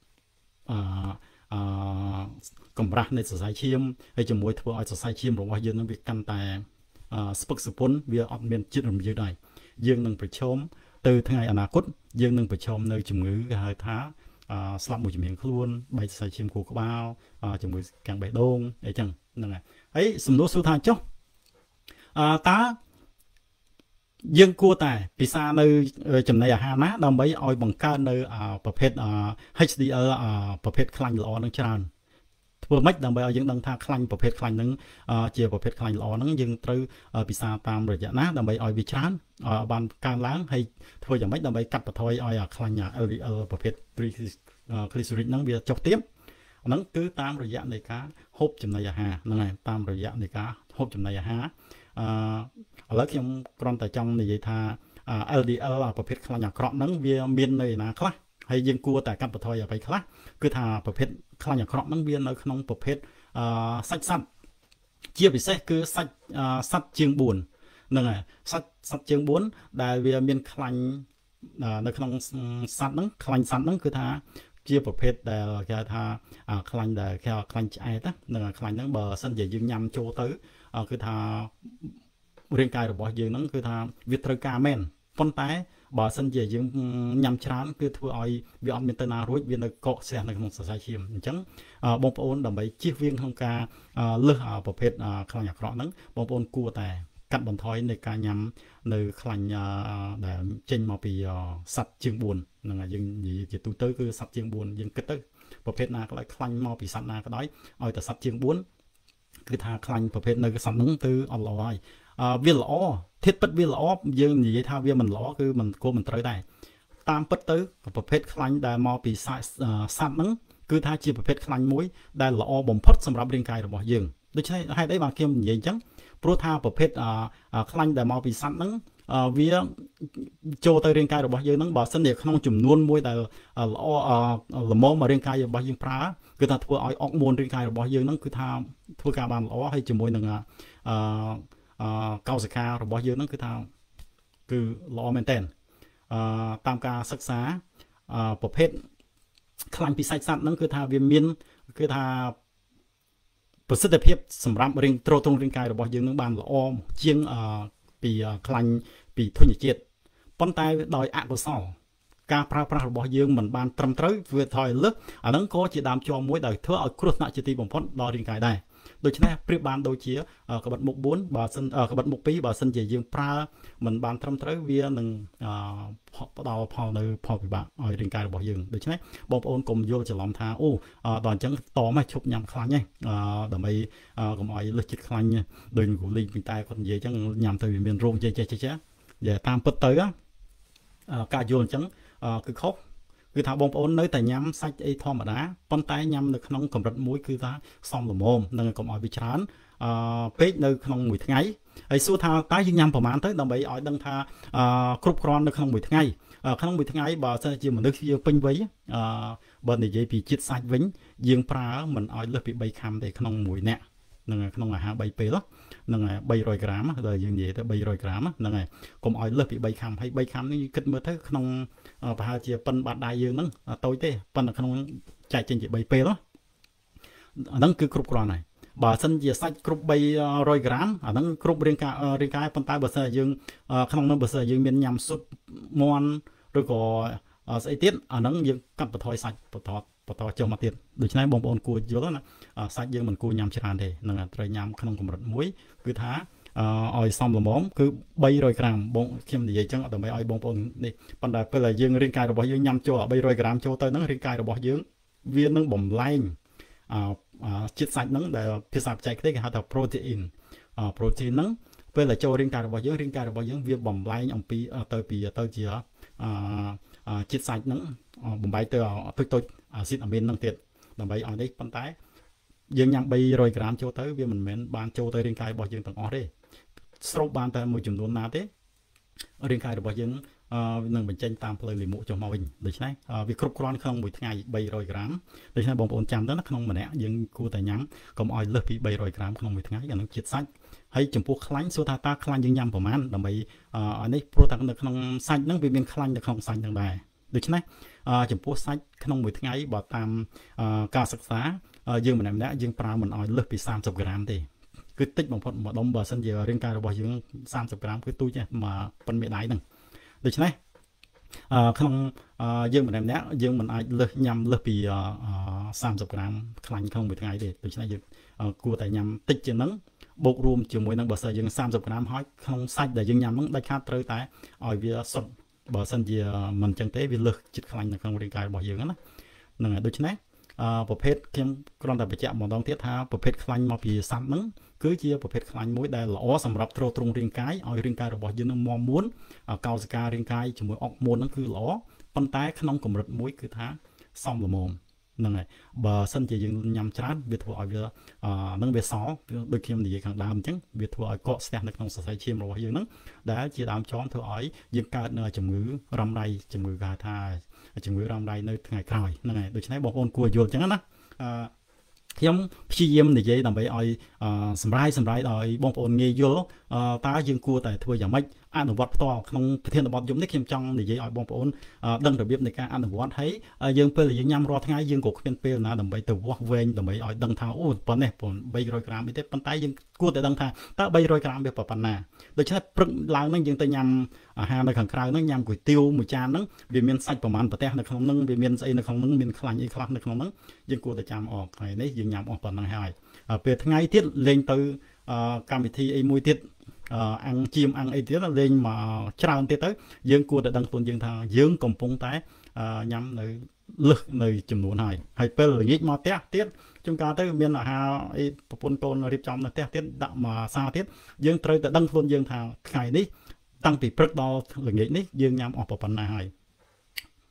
កម្រាស់នៃសរសៃឈាមហើយជាមួយធ្វើឲ្យសរសៃឈាមរបស់យើងហ្នឹងវាកាន់តែស្ពឹកសពុនវាអត់មានជាតិរំយឺតហើយយើងនឹងប្រឈមទៅថ្ងៃអនាគតយើងនឹងប្រឈមនៅជំងឺគេហៅថាស្លាប់មួយជំនាញខ្លួនបែកសរសៃឈាមខួរក្បាលជំងឺកាំងបេះដូងអីចឹងហ្នឹងហើយសំណួរសួរថាចុះតើយើងគួរតែពិសានៅចំណីអាហារណាដើម្បីឲ្យបង្កើននៅប្រភេទ HDL ប្រភេទខ្លាញ់ល្អនឹងច្រើនធ្វើម៉េចដើម្បីឲ្យយើងដឹងថាខ្លាញ់ប្រភេទខ្លាញ់ហ្នឹងជាប្រភេទខ្លាញ់ល្អហ្នឹងយើងត្រូវពិសាតាមរយៈណាដើម្បីឲ្យវាច្រើនបានកើនឡើងហើយធ្វើយ៉ាងម៉េចដើម្បីកាត់បន្ថយឲ្យខ្លាញ់ LDL ប្រភេទ triglyceride ហ្នឹងវាចុះទាបហ្នឹងគឺតាមរយៈនៃការហូបចំណីអាហារហ្នឹងហើយតាមរយៈនៃការហូបចំណីអាហារឥឡូវខ្ញុំគ្រាន់តែចង់និយាយថា LDL ប្រភេទខ្លាញ់អាក្រក់ហ្នឹងវាមាននៅណាខ្លះហើយយើងគួរតែកាត់បន្ថយអ្វីខ្លះគឺថាប្រភេទខ្លាញ់អាក្រក់ហ្នឹងវានៅក្នុងប្រភេទសាច់សត្វជាពិសេសគឺសាច់សត្វជាង4ហ្នឹងហើយសាច់ជាង4ដែលវាមានខ្លាញ់នៅក្នុងសត្វហ្នឹងខ្លាញ់សត្វហ្នឹងគឺថាជាប្រភេទដែលគេហៅថាខ្លាញ់ដែលគេខ្លាញ់ឆ្អែតហ្នឹងខ្លាញ់ហ្នឹងបើសិនជាយើងញ៉ាំចូលទៅគឺថារាងកាយរបស់យើងហ្នឹងគឺថាវាត្រូវការមែនប៉ុន្តែបើសិនជាយើងញ៉ាំច្រើនគឺធ្វើឲ្យវាអត់មានទៅណារួចវានៅកកស្ទះនៅក្នុងសរសៃឈាមអញ្ចឹងបងប្អូនដើម្បីជៀសវាងក្នុងការលើសប្រភេទខ្លាញ់អាក្រក់ហ្នឹងបងប្អូនគួរតែកាត់បន្ថយនៃការញ៉ាំនៅខ្លាញ់ដែលចេញមកពីសត្វជាង4ហ្នឹងហើយយើងនិយាយជាទូទៅគឺសត្វជាង4យើងគិតទៅប្រភេទណាក៏ដោយខ្លាញ់មកពីសត្វណាក៏ដោយឲ្យតែសត្វជាង4គឺថាខ្លាញ់ប្រភេទនៅសត្វហ្នឹងគឺអត់ល្អហើយវាល្អធាតុពិតវាល្អយើងនិយាយថាវាមិនល្អគឺមិនគួរមិនត្រូវដែរតាមពិតទៅប្រភេទខ្លាញ់ដែលមកពីសត្វហ្នឹងគឺថាជាប្រភេទខ្លាញ់មួយដែលល្អបំផុតសម្រាប់រាងកាយរបស់យើងដូច្នេះហេតុអីបាទខ្ញុំនិយាយអញ្ចឹងព្រោះថាប្រភេទខ្លាញ់ដែលមកពីសត្វហ្នឹងវាចូលទៅរាងកាយរបស់យើងហ្នឹងបើសិនជាក្នុងចំនួនមួយដែលល្អល្មមមករាងកាយរបស់យើងប្រើគឺថាធ្វើឲ្យអុកមួនរាងកាយរបស់យើងហ្នឹងគឺថាធ្វើការបានល្អហើយជាមួយនឹងកោសិការបស់យើងហ្នឹងគឺថាគឺល្អមែនតើតាមការសិក្សាប្រភេទខ្លាញ់ពីសាច់សត្វហ្នឹងគឺថាវាមានគឺថាប្រសិទ្ធភាពសម្រាប់ទ្រទ្រង់រាងកាយរបស់យើងនឹងបានល្អជាងពីខ្លាញ់ពីធញ្ញជាតិប៉ុន្តែដោយអកុសលការប្រើប្រាស់របស់យើងមិនបានត្រឹមត្រូវវាថយលើសអាហ្នឹងក៏ជាដើមជាប់មួយដែលធ្វើឲ្យគ្រោះថ្នាក់ជាទីបំផុតដល់រាងកាយដែរដូច្នេះប្រៀបបានដូចជាក្បិតមុខ4បើសិនក្បិតមុខ2បើសិនជាយើងប្រើមិនបានត្រឹមត្រូវវានឹងផ្ដល់ផលនៅផលវិបាកឲ្យរាងកាយរបស់យើងដូច្នេះបងប្អូនកុំយល់ច្រឡំថាអូដល់អញ្ចឹងតមកឈប់ញ៉ាំខ្លាញ់ហ្នឹងដើម្បីកុំឲ្យលើសចិត្តខ្លាញ់ដោយគ្រូលីងពីតែគាត់និយាយអញ្ចឹងញ៉ាំទៅវាមានរោគចេះតាមពិតទៅការយល់អញ្ចឹងគឺខុសគឺថាបងប្អូននៅតែញ៉ាំសាច់អីធម្មតាប៉ុន្តែញ៉ាំនៅក្នុងកម្រិតមួយគឺថាសមល្មមនឹងកុំឲ្យវាច្រើនពេកនៅក្នុងមួយថ្ងៃហើយសួរថាតើយើងញ៉ាំប្រមាណទៅដើម្បីឲ្យដឹងថាគ្រប់គ្រាន់នៅក្នុងមួយថ្ងៃបើសិនជាមនុស្សយើងពេញវ័យបើនិយាយពីជាតិសាច់វិញយើងប្រើមិនឲ្យលើសពី3ខាំទេក្នុងមួយនាក់នឹងក្នុងអាហារ3ពេលហ្នឹងហើយ300ក្រាមដល់យើងនិយាយទៅ300ក្រាមហ្នឹងហើយកុំឲ្យលើសពី3ខាំហើយ3ខាំនេះគិតមើលទៅក្នុងប្រហែលជាប៉ិនបាត់ដៃយើងហ្នឹងតូចទេប៉ុន្តែក្នុងចែកចេញជា3ពេលអាហ្នឹងគឺគ្រប់គ្រាន់ហើយបើសិនជាសាច់គ្រប់300ក្រាមអាហ្នឹងគ្រប់រាងកាយប៉ុន្តែបើសិនជាយើងក្នុងនោះបើសិនជាយើងមានញ៉ាំស៊ុបមាន់ឬក៏ស្អីទៀតអាហ្នឹងយើងកាត់បន្ថយសាច់បន្តចុះមកទៀតដូច្នេះបងប្អូនគួរយល់ណាសាច់យើងមិនគួរញ៉ាំច្រើនទេនឹងត្រូវញ៉ាំក្នុងកម្រិតមួយគឺថាឲ្យសមល្មមគឺ300ក្រាមបងខ្ញុំនិយាយចឹងដើម្បីឲ្យបងប្អូននេះប៉ុន្តែពេលដែលយើងរាងកាយរបស់យើងញ៉ាំចូល300ក្រាមចូលទៅហ្នឹងរាងកាយរបស់យើងវានឹងបំលែងជាតិសាច់ហ្នឹងដែលភាសាបច្ចេកទេសគេហៅថា protein ហ្នឹងពេលដែលចូលរាងកាយរបស់យើងវាបំលែងអំពីទៅជាជាតិសាច់ហ្នឹងបំបែកទៅតូចអាស៊ីតអាមីនហ្នឹងទៀតដើម្បីឲ្យនេះប៉ុន្តែយើងញ៉ាំ300ក្រាមចូលទៅវាមិនមែនបានចូលទៅរាងកាយរបស់យើងទាំងអស់ទេស្រូបបានតែមួយចំនួនណាទេរាងកាយរបស់យើងនឹងបញ្ចេញតាមផ្លូវលាមកចុះមកវិញដូច្នេះវាគ្រប់គ្រាន់ក្នុងមួយថ្ងៃ300ក្រាមដូច្នេះបងប្អូនចាំទៅណាក្នុងម្នាក់យើងគួរតែញ៉ាំកុំឲ្យលើសពី300ក្រាមក្នុងមួយថ្ងៃអានឹងជាតិសាច់ហើយចំពោះខ្លាញ់សួរថាតើខ្លាញ់យើងញ៉ាំប្រមាណដើម្បីអានេះព្រោះតែនៅក្នុងសាច់ហ្នឹងវាមានខ្លាញ់នៅក្នុងសាច់ហ្នឹងដែរដូច្នេះចំពោះសាច់ក្នុងមួយថ្ងៃបើតាមការសិក្សាយើងម្នាក់យើងប្រើមិនឲ្យលើសពី30ក្រាមទេគឺតិចបំផុតម្ដុំបើសិនជារាងកាយរបស់យើង30ក្រាមគឺទូចមកប៉ុនមេដៃហ្នឹងដូច្នេះក្នុងយើងម្នាក់យើងមិនអាចញ៉ាំលើសពី30ក្រាមខ្លាញ់ក្នុងមួយថ្ងៃទេដូច្នេះយើងគួរតែញ៉ាំតិចជាងហ្នឹងបូករួមជាមួយនឹងបើសិនយើង30ក្រាមហើយក្នុងសាច់ដែលយើងញ៉ាំហ្នឹងដាច់ខាតត្រូវតែឲ្យវាសុទ្ធបើសិនជាមិនចឹងទេវាលើសចិត្តខ្លាញ់នៅក្នុងរាងកាយរបស់យើងណាហ្នឹងហើយដូច្នេះប្រភេទខ្ញុំគ្រាន់តែបញ្ជាក់ម្ដងទៀតថាប្រភេទខ្លាញ់មកពីសត្វហ្នឹងគឺជាប្រភេទខ្លាញ់មួយដែលល្អសម្រាប់ទ្រទ្រង់រាងកាយឲ្យរាងកាយរបស់យើងនឹងមាំមួនកោសិការាងកាយជាមួយអុកមួនហ្នឹងគឺល្អប៉ុន្តែក្នុងកម្រិតមួយគឺថាសមល្មមហ្នឹងហើយបើសិនជាយើងញ៉ាំច្រើនវាធ្វើឲ្យវានឹងវាសដូចខ្ញុំនិយាយខាងដើមអញ្ចឹងវាធ្វើឲ្យកកស្ទះនៅក្នុងសរសៃឈាមរបស់យើងហ្នឹងដែលជាដើមចមធ្វើឲ្យយើងកើតនៅជំងឺរ៉ាំរ៉ៃជំងឺគេថាជំងឺរ៉ាំរ៉ៃនៅថ្ងៃក្រោយហ្នឹងហើយដូច្នេះបងប្អូនគួរយល់អញ្ចឹងណាខ្ញុំព្យាយាមនិយាយដើម្បីឲ្យសម្រាយឲ្យបងប្អូនងាយយល់តើយើងគួរតែធ្វើយ៉ាងម៉េចអនុវត្តផ្ទាល់ក្នុងប្រធានបទយប់នេះខ្ញុំចង់និយាយឲ្យបងប្អូនដឹងរបៀបនៃការអនុវត្តហើយយើងពេលយើងញ៉ាំរាល់ថ្ងៃយើងក៏គ្មានពេលណាដើម្បីទៅវាស់វែងដើម្បីឲ្យដឹងថាអូប៉ុណ្ណេះ300ក្រាមទេប៉ុន្តែយើងគួរតែដឹងថាតើ300ក្រាមវាប៉ុណ្ណាដូច្នេះព្រឹកឡើងហ្នឹងយើងទៅញ៉ាំអាហារនៅខាងក្រៅហ្នឹងញ៉ាំគុយទាវមួយចានហ្នឹងវាមានសាច់ប្រមាណប្រទេសនៅក្នុងហ្នឹងវាមានស្អីនៅក្នុងហ្នឹងមានខ្លាញ់អីខ្លះនៅក្នុងហ្នឹងយើងគួរតែចាំអស់ថ្ងៃនេះយើងញ៉ាំអស់ប៉ុណ្ណឹងហើយពេលថ្ងៃទៀតលេងទៅកម្មវិធីអីមួយទៀតអាំងអីទៀតលេងមកច្រើនទៀតទៅយើងគួរតែដឹងខ្លួនយើងថាយើងកំពុងតែញ៉ាំនៅលើសនៅចំនួនហើយពេលល្ងាចមកផ្ទះទៀតជួនកាលទៅមានអាហារអីប្រពន្ធកូនរៀបចំនៅផ្ទះទៀតដាក់មកសាទៀតយើងត្រូវតែដឹងខ្លួនយើងថាថ្ងៃនេះតាំងពីព្រឹកដល់ល្ងាចនេះយើងញ៉ាំអស់ប៉ុណ្ណាហើយ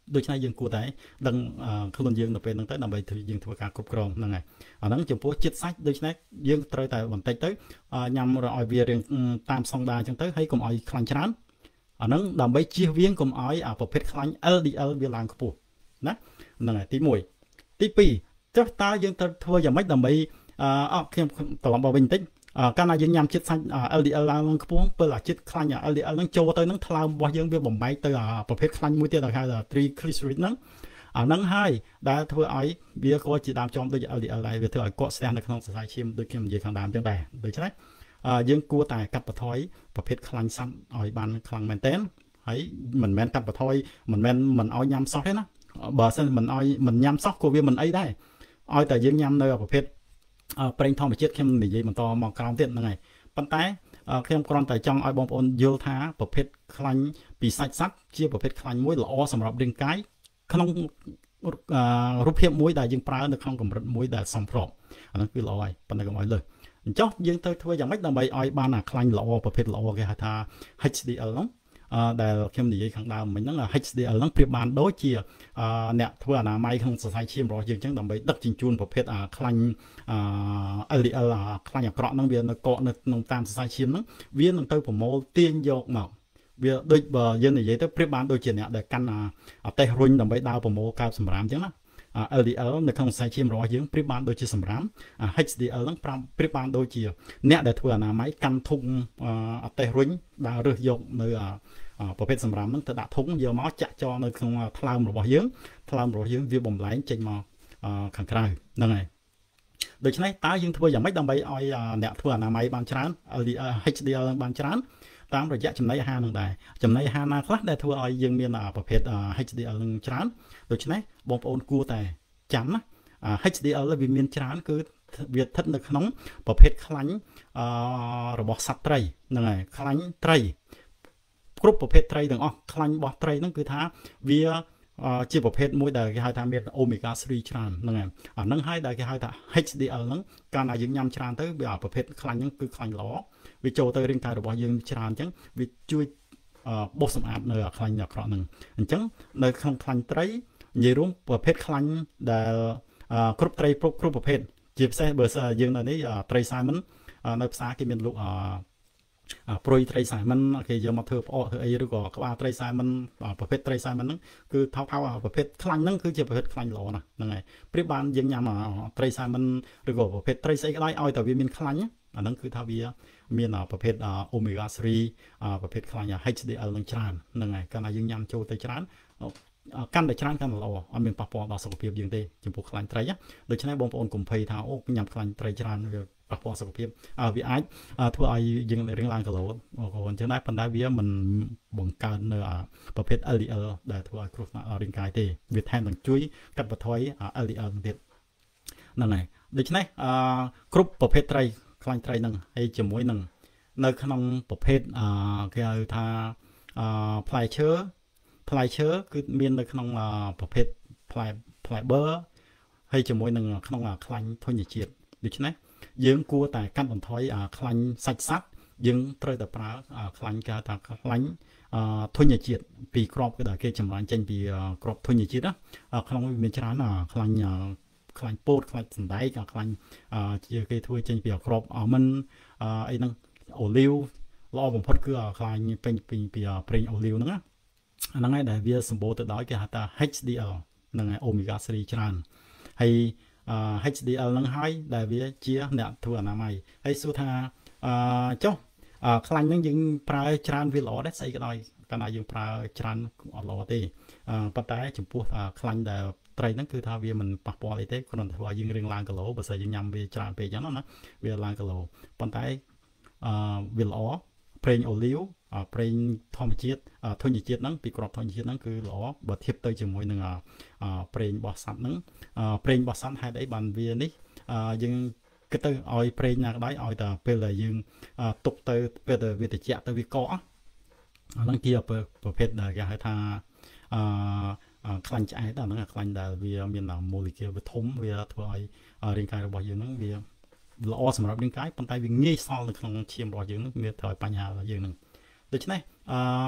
ដូច្នេះយើងគួរតែដឹងខ្លួនយើងទៅពេលហ្នឹងទៅដើម្បីយើងធ្វើការគ្រប់គ្រងហ្នឹងហើយអាហ្នឹងចំពោះជាតិសាច់ដូច្នេះយើងត្រូវតែបន្តិចទៅញ៉ាំឲ្យវារៀងតាមស្តង់ដារអញ្ចឹងទៅហើយកុំឲ្យខ្លាញ់ច្រើនអាហ្នឹងដើម្បីជៀសវាងកុំឲ្យប្រភេទខ្លាញ់ LDL វាឡើងខ្ពស់ណាហ្នឹងហើយទី1ទី2ចុះតើយើងត្រូវធ្វើយ៉ាងម៉េចដើម្បីខ្ញុំត្រឡប់មកវិញបន្តិចកាលណាយើងញ៉ាំជាតិសាច់ LDL ឡើងខ្ពស់ពេលជាតិខ្លាញ់ LDL ហ្នឹងចូលទៅហ្នឹងថ្លើមរបស់យើងវាបំបែកទៅប្រភេទខ្លាញ់មួយទៀតដែលហៅថា triglyceride ហ្នឹងអាហ្នឹងហើយដែលធ្វើឲ្យវាក៏ជាដើមចំដូច LDL ដែរវាធ្វើឲ្យកកស្ទះនៅក្នុងសរសៃឈាមដូចខ្ញុំនិយាយខាងដើមអញ្ចឹងដែរដូច្នេះយើងគួរតែកាត់បន្ថយប្រភេទខ្លាញ់សត្វឲ្យបានខ្លាំងមែនទែនហើយមិនមែនកាត់បន្ថយមិនមែនមិនឲ្យញ៉ាំសោះទេណាបើមិនឲ្យមិនញ៉ាំសោះក៏វាមិនអីដែរឲ្យតែយើងញ៉ាំនៅប្រភេទប្រេងធម្មជាតិខ្ញុំនិយាយបន្តមកក្រោមទៀតហ្នឹងហើយប៉ុន្តែខ្ញុំគ្រាន់តែចង់ឲ្យបងប្អូនយល់ថាប្រភេទខ្លាញ់ពីសាច់សត្វជាប្រភេទខ្លាញ់មួយល្អសម្រាប់រាងកាយក្នុងរូបភាពមួយដែលយើងប្រើនៅក្នុងកម្រិតមួយដែលសមស្របអាហ្នឹងគឺល្អហើយប៉ុន្តែកុំឲ្យលើសអញ្ចឹងយើងត្រូវធ្វើយ៉ាងម៉េចដើម្បីឲ្យបានខ្លាញ់ល្អប្រភេទល្អគេហៅថា HDL ហ្នឹងដែលខ្ញុំនិយាយខាងដើមមិញហ្នឹង HDL ហ្នឹងប្រៀបបានដូចជាអ្នកធ្វើអនាម័យក្នុងសរសៃឈាមរបស់យើងអញ្ចឹងដើម្បីដឹកជញ្ជូនប្រភេទខ្លាញ់LDL ខ្លាញ់អាក្រក់ហ្នឹងវានៅកកនៅក្នុងតាមសរសៃឈាមហ្នឹងវានឹងទៅប្រមូលទាញយកមកវាដូចបើយើងនិយាយទៅប្រៀបបានដូចជាអ្នកដែលកាន់អតេះរុញដើម្បីដើរប្រមូលកើបសម្រាមអញ្ចឹងណាLDL នៅក្នុងខ្សែឈាមរបស់យើងប្រៀបបានដូចជាសម្រាម HDL ហ្នឹងប្រៀបបានដូចជាអ្នកដែលធ្វើអនាម័យកាន់ធុងអតេះរុញដើររើសយកនៅប្រភេទសម្រាមហ្នឹងទៅដាក់ធុងយកមកចាក់ចោលនៅក្នុងថ្លើមរបស់យើងវាបំលែងចេញមកខាងក្រៅហ្នឹងហើយដូច្នេះតើយើងធ្វើយ៉ាងម៉េចដើម្បីឲ្យអ្នកធ្វើអនាម័យបានច្រើន HDL បានច្រើនតាមរយៈចំណីអាហារនឹងដែរចំណីអាហារណាខ្លះដែលធ្វើឲ្យយើងមានប្រភេទ HDL នឹងច្រើនដូច្នេះបងប្អូនគួរតែចាំណា HDL វាមានច្រើនគឺវាស្ថិតនៅក្នុងប្រភេទខ្លាញ់របស់សត្វត្រីហ្នឹងហើយខ្លាញ់ត្រីគ្រប់ប្រភេទត្រីទាំងអស់ខ្លាញ់របស់ត្រីហ្នឹងគឺថាវាជាប្រភេទមួយដែលគេហៅថាមាន omega 3 ច្រើនហ្នឹងហើយអាហ្នឹងហើយដែលគេហៅថា HDL ហ្នឹងកាលណាយើងញ៉ាំច្រើនទៅវាប្រភេទខ្លាញ់ហ្នឹងគឺខ្លាញ់ល្អវាចូលទៅរាងកាយរបស់យើងច្រើនអញ្ចឹងវាជួយបោសសម្អាតនៅខ្លាញ់អាក្រក់ហ្នឹងអញ្ចឹងនៅក្នុងខ្លាញ់ត្រីនិយាយរួមប្រភេទខ្លាញ់ដែលគ្រប់ត្រីគ្រប់ប្រភេទជាពិសេសបើយើងនៅនេះត្រីសាម៉ិននៅផ្សារគេមានលក់ព្រុយត្រីសាម៉ិនគេយកមកធ្វើផ្អកធ្វើអីឬក៏ក្បាលត្រីសាម៉ិនប្រភេទត្រីសាម៉ិនហ្នឹងគឺថោកប្រភេទខ្លាញ់ហ្នឹងគឺជាប្រភេទខ្លាញ់ល្អណាស់ហ្នឹងហើយប្រៀបបានយើងញ៉ាំត្រីសាម៉ិនឬក៏ប្រភេទត្រីស្អីក៏ដោយឲ្យតែវាមានខ្លាញ់អាហ្នឹងគឺថាវាមានប្រភេទ omega 3ប្រភេទខ្លាញ់ HDL នឹងច្រើនហ្នឹងហើយកាលណាយើងញ៉ាំចូលទៅច្រើនកាន់តែច្រើនកាន់តែល្អអត់មានប៉ះពាល់ដល់សុខភាពយើងទេចំពោះខ្លាញ់ត្រីដូច្នេះបងប្អូនកុំភ័យថាអូញ៉ាំខ្លាញ់ត្រីច្រើនវាប៉ះពាល់សុខភាពវាអាចធ្វើឲ្យយើងរៀងឡើងគីឡូអញ្ចឹងដែរប៉ុន្តែវាមិនបង្កើននៅប្រភេទ LDL ដែលធ្វើឲ្យគ្រោះថ្នាក់រាងកាយទេវាថែមទាំងជួយកាត់បន្ថយ LDL ទៀតហ្នឹងហើយដូច្នេះគ្រប់ប្រភេទត្រីខ្លាញ់ត្រីហ្នឹងហើយជាមួយនឹងនៅក្នុងប្រភេទគេហៅថាផ្លែឈើគឺមាននៅក្នុងប្រភេទផ្លែបឺហើយជាមួយនឹងក្នុងខ្លាញ់ធញ្ញជាតិដូច្នេះយើងគួរតែកាត់បន្ថយខ្លាញ់សាច់សត្វយើងត្រូវតែប្រើខ្លាញ់គេថាខ្លាញ់ធញ្ញជាតិពីក្របគឺដែលគេចម្រាញ់ចេញពីក្របធញ្ញជាតិក្នុងវាមានច្រើនខ្លាញ់ពោតខ្លាញ់សណ្ដែកខ្លាញ់ជាគេធ្វើចេញពីក្របអាម៉ិនអីហ្នឹងអូលីវល្អបំផុតគឺខ្លាញ់ពេញពីប្រេងអូលីវហ្នឹងហ្នឹងហើយដែលវាសម្បូរទៅដោយគេហៅថា HDL ហ្នឹងហើយ omega 3 ច្រើនហើយHDL ហ្នឹងហើយដែលវាជាអ្នកធ្វើអនាម័យហើយសួរថាចុះខ្លាញ់ហ្នឹងយើងប្រើច្រើនវាល្អដែរស្អីក៏ដោយកាលណាយើងប្រើច្រើនអត់ល្អទេប៉ុន្តែចំពោះខ្លាញ់ដែលត្រីហ្នឹងគឺថាវាមិនប៉ះពាល់អីទេគ្រាន់តែធ្វើឲ្យយើងរៀងឡើងគីឡូបើសិនយើងញ៉ាំវាច្រើនពេកអញ្ចឹងណាវាឡើងគីឡូប៉ុន្តែវាល្អប្រេងអូលីវប្រេងធម្មជាតិធញ្ញជាតិហ្នឹងពីក្របធញ្ញជាតិហ្នឹងគឺល្អបើធៀបទៅជាមួយនឹងប្រេងរបស់សត្វហ្នឹងប្រេងរបស់សត្វហេតុអីបានវានេះយើងគិតទៅឲ្យប្រេងណាក៏ដោយឲ្យតែពេលដែលយើងទុកទៅពេលដែលវាត្រជាក់ទៅវាកកអាហ្នឹងជាប្រភេទដែលគេហៅថាខ្លាញ់ឆ្អែតអាហ្នឹងខ្លាញ់ដែលវាមានម៉ូលេគុលវាធំវាធ្វើឲ្យរាងកាយរបស់យើងហ្នឹងវាល្អសម្រាប់រាងកាយប៉ុន្តែវាងាយសល់នៅក្នុងឈាមរបស់យើងហ្នឹងវាធ្វើឲ្យបញ្ហារបស់យើងហ្នឹងដូច្នេះ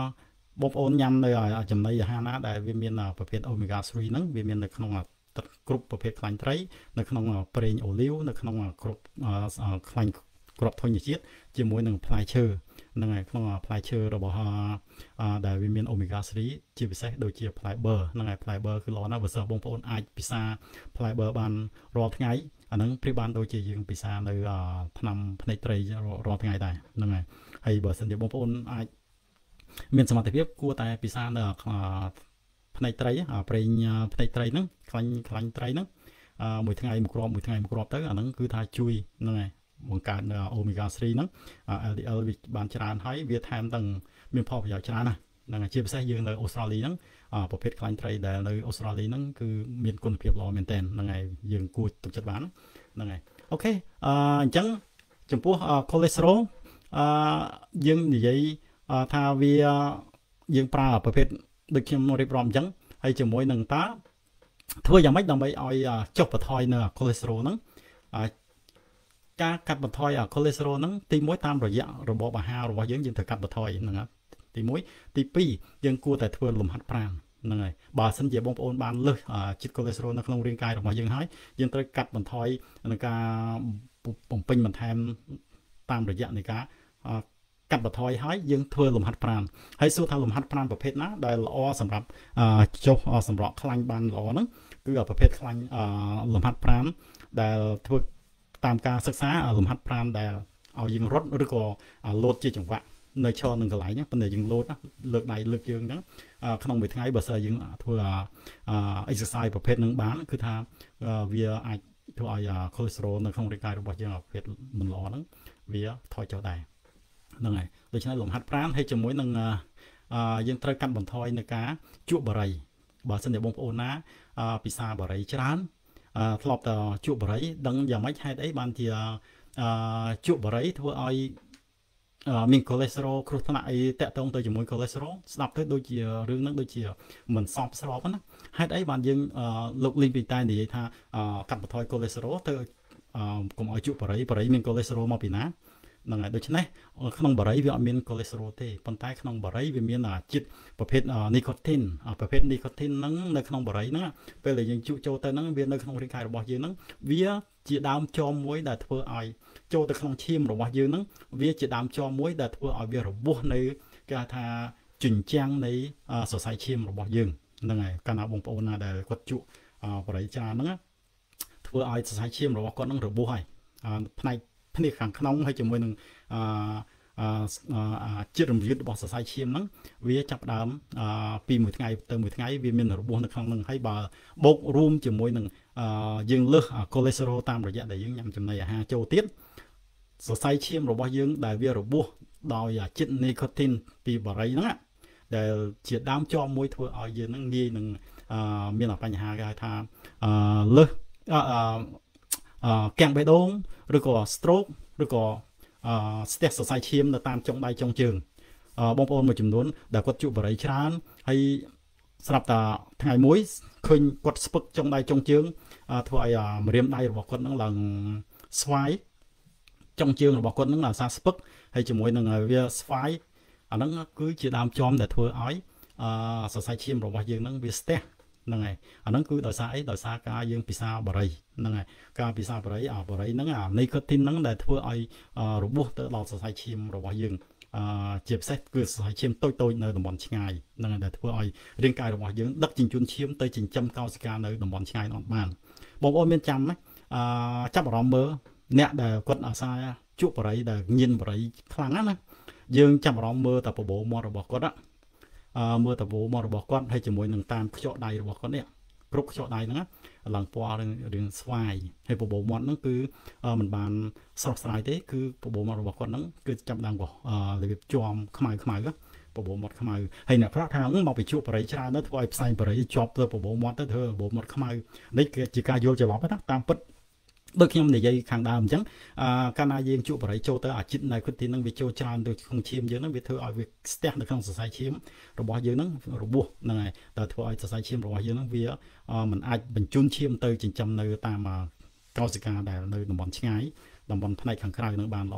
បងប្អូនញ៉ាំនៅចំណីអាហារណាដែលវាមានប្រភេទ omega 3 ហ្នឹងវាមាននៅក្នុងទឹកគ្រប់ប្រភេទខ្លាញ់ត្រីនៅក្នុងប្រេងអូលីវនៅក្នុងគ្រប់ខ្លាញ់គ្រាប់ធញ្ញជាតិជាមួយនឹងផ្លែឈើហ្នឹងហើយក្នុងផ្លែឈើរបស់ដែលវាមាន omega 3ជាពិសេសដូចជាផ្លែបឺហ្នឹងហើយផ្លែបឺគឺល្អណាស់បើសិនបងប្អូនអាចពិសាផ្លែបឺបានរាល់ថ្ងៃអាហ្នឹងព្រៀបបានដូចជាយើងពិសានៅថ្នាំភ្នែកត្រីរាល់ថ្ងៃដែរហ្នឹងហើយបើសិនជាបងប្អូនអាចមានសមត្ថភាពគួរតែពិសានៅភ្នែកត្រីប្រេងភ្នែកត្រីហ្នឹងខ្លាញ់ត្រីហ្នឹងមួយថ្ងៃមួយគ្រាប់ទៅអាហ្នឹងគឺថាជួយហ្នឹងហើយបង្កើនomega 3ហ្នឹង LDL វាបានច្រើនហើយវាថែមទាំងមានផលប្រយោជន៍ច្រើនណាស់ហ្នឹងហើយជាពិសេសយើងនៅអូស្ត្រាលីហ្នឹងប្រភេទខ្លាញ់ត្រីដែលនៅអូស្ត្រាលីហ្នឹងគឺមានគុណភាពល្អមែនទែនហ្នឹងហើយយើងគួរទុកចិត្តបានហ្នឹងហើយអូខេអញ្ចឹងចំពោះ cholesterol យើងនិយាយថាវាយើងប្រើប្រភេទដូចខ្ញុំរៀបរាប់អញ្ចឹងហើយជាមួយនឹងតើធ្វើយ៉ាងម៉េចដើម្បីឲ្យចុះបន្ថយនៅ cholesterol ហ្នឹងការកាត់បន្ថយcholesterol ហ្នឹងទី1តាមរយៈរបបអាហាររបស់យើងត្រូវកាត់បន្ថយហ្នឹងទី1ទី2យើងគួរតែធ្វើលំហាត់ប្រាណហ្នឹងហើយបើសិនជាបងប្អូនបានលើសជាតិ cholesterol នៅក្នុងរាងកាយរបស់យើងហើយយើងត្រូវកាត់បន្ថយនឹងការបំពេញបន្ថែមតាមរយៈនៃការកាត់បន្ថយហើយយើងធ្វើលំហាត់ប្រាណហើយសួរថាលំហាត់ប្រាណប្រភេទណាដែលល្អសម្រាប់ចុះសម្រក់ខ្លាញ់បានល្អហ្នឹងគឺប្រភេទខ្លាញ់លំហាត់ប្រាណដែលធ្វើតាមការសិក្សាលំហាត់ប្រាណដែលឲ្យយើងរត់ឬក៏លោតជាចង្វាក់នៅឈរនឹងកន្លែងហ្នឹងប៉ុន្តែយើងលោតលើកដៃលើកជើងអញ្ចឹងក្នុងមួយថ្ងៃបើសិនយើងធ្វើexercise ប្រភេទហ្នឹងបានគឺថាវាអាចធ្វើឲ្យ cholesterol នៅក្នុងរាងកាយរបស់យើងប្រភេទមិនល្អហ្នឹងវាថយចុះដែរហ្នឹងហើយដូច្នេះលំហាត់ប្រាណហើយជាមួយនឹងយើងត្រូវកាត់បន្ថយនៅការជក់បារីបើសិនជាបងប្អូនណាពិសាបារីច្រើនធ្លាប់តែជក់បារីដឹងយ៉ាងម៉េចហេតុអីបានជាជក់បារីធ្វើឲ្យមាន cholesterol គ្រោះថ្នាក់អីតាក់ទងទៅជាមួយ cholesterol ស្ដាប់ទៅដូចជារឿងហ្នឹងដូចជាមិនសមស្របណាហេតុអីបានយើងលោកលីងពីតែនិយាយថាកាត់បន្ថយ cholesterol ទៅកុំឲ្យជក់បារីមាន cholesterol មកពីណាហ្នឹងហើយដូច្នេះក្នុងបារីវាអត់មាន cholesterol ទេប៉ុន្តែក្នុងបារីវាមានជាតិប្រភេទ nicotine ប្រភេទ nicotine ហ្នឹងនៅក្នុងបារីហ្នឹងពេលដែលយើងជក់ចូលទៅហ្នឹងវានៅក្នុងរាងកាយរបស់យើងហ្នឹងវាជាដើមចមមួយដែលធ្វើឲ្យចូលទៅក្នុងឈាមរបស់យើងហ្នឹងវាជាដើមចមមួយដែលធ្វើឲ្យវារបួសនៅគេថាជញ្ជាំងនៃសរសៃឈាមរបស់យើងហ្នឹងហើយកាលណាបងប្អូនណាដែលគាត់ជក់បារីច្រើនហ្នឹងធ្វើឲ្យសរសៃឈាមរបស់គាត់ហ្នឹងរបួសហើយផ្នែកខាងក្នុងហើយជាមួយនឹងជាតិរំលាយរបស់សរសៃឈាមហ្នឹងវាចាប់ដើមពីមួយថ្ងៃទៅមួយថ្ងៃវាមានរបួសនៅក្នុងហ្នឹងហើយបើបូករួមជាមួយនឹងយើងលើស cholesterol តាមរយៈដែលយើងញ៉ាំចំណីអាហារចូលទៀតសរសៃឈាមរបស់យើងដែលវារបួសដោយជាតិ nicotine ពីបារីហ្នឹងដែលជាដើមជាប់មួយធ្វើឲ្យយើងហ្នឹងងាយនឹងមានបញ្ហាគេហៅថាលើសកាំងបេះដូងឬក៏ stroke ឬក៏ស្ទះសរសៃឈាមនៅតាមចុងដៃចុងជើងបងប្អូនមួយចំនួនដែលគាត់ជក់បារីច្រើនហើយស្រាប់តែថ្ងៃមួយឃើញគាត់ស្ពឹកចុងដៃចុងជើងធ្វើឲ្យម្រាមដៃរបស់គាត់នឹងឡើងស្វាយចុងជើងរបស់គាត់នឹងអាសាស្ពឹកហើយជាមួយនឹងវាស្វាយអាហ្នឹងគឺជាដើមចមដែលធ្វើឲ្យសរសៃឈាមរបស់យើងនឹងវាស្ទះហ្នឹងហើយអាហ្នឹងគឺដោយសារអីដោយសារការយើងពិសាបារីហ្នឹងហើយការពិសាបារីបារីហ្នឹងnicotineហ្នឹងដែលធ្វើឲ្យរបួសទៅដល់សរសៃឈាមរបស់យើងជាពិសេសគឺសរសៃឈាមតូចនៅតំបន់ឆ្ងាយហ្នឹងហើយដែលធ្វើឲ្យរាងកាយរបស់យើងដឹកជញ្ជូនឈាមទៅចិញ្ចឹមកោសិកានៅតំបន់ឆ្ងាយអត់បានបងប្អូនមានចាំចាប់អារម្មណ៍មើលអ្នកដែលគាត់អាសាជក់បារីដែលញៀនបារីខ្លាំងណាយើងចាប់អារម្មណ៍មើលតែបបោមាត់របស់គាត់មើលតបោមាត់របស់គាត់ហើយជាមួយនឹងតាមខ្យក់ដៃរបស់គាត់នេះគ្រប់ខ្យក់ដៃហ្នឹងឡើងពណ៌រឿងស្វាយហើយបបោមាត់ហ្នឹងគឺមិនបានស្រស់ស្រាយទេគឺបបោមាត់របស់គាត់ហ្នឹងគឺចាប់ដើមរបៀបជាំខ្មៅបបោមាត់ខ្មៅហើយអ្នកប្រាក់ថាមកពីជក់បារីច្រើនទៅធ្វើឲ្យផ្សែងបារីជាប់ទៅបបោមាត់ទៅធ្វើបបោមាត់ខ្មៅនេះគឺជាការយល់ច្រឡំណាតាមពិតដូចខ្ញុំនិយាយខាងដើមអញ្ចឹងកាលណាយើងជក់បារីចូលទៅជាតិណៃគុទីនឹងវាចូលច្រើនទៅក្នុងឈាមយើងហ្នឹងវាធ្វើឲ្យវាស្ទះនៅក្នុងសរសៃឈាមរបស់យើងហ្នឹងរបួសហ្នឹងហើយតែធ្វើឲ្យសរសៃឈាមរបស់យើងហ្នឹងវាមិនអាចបញ្ជូនឈាមទៅចិញ្ចឹមនៅតាមកោសិកាដែលនៅតំបន់ឆ្ងាយតំបន់ផ្នែកខាងក្រៅហ្នឹងបានល្អ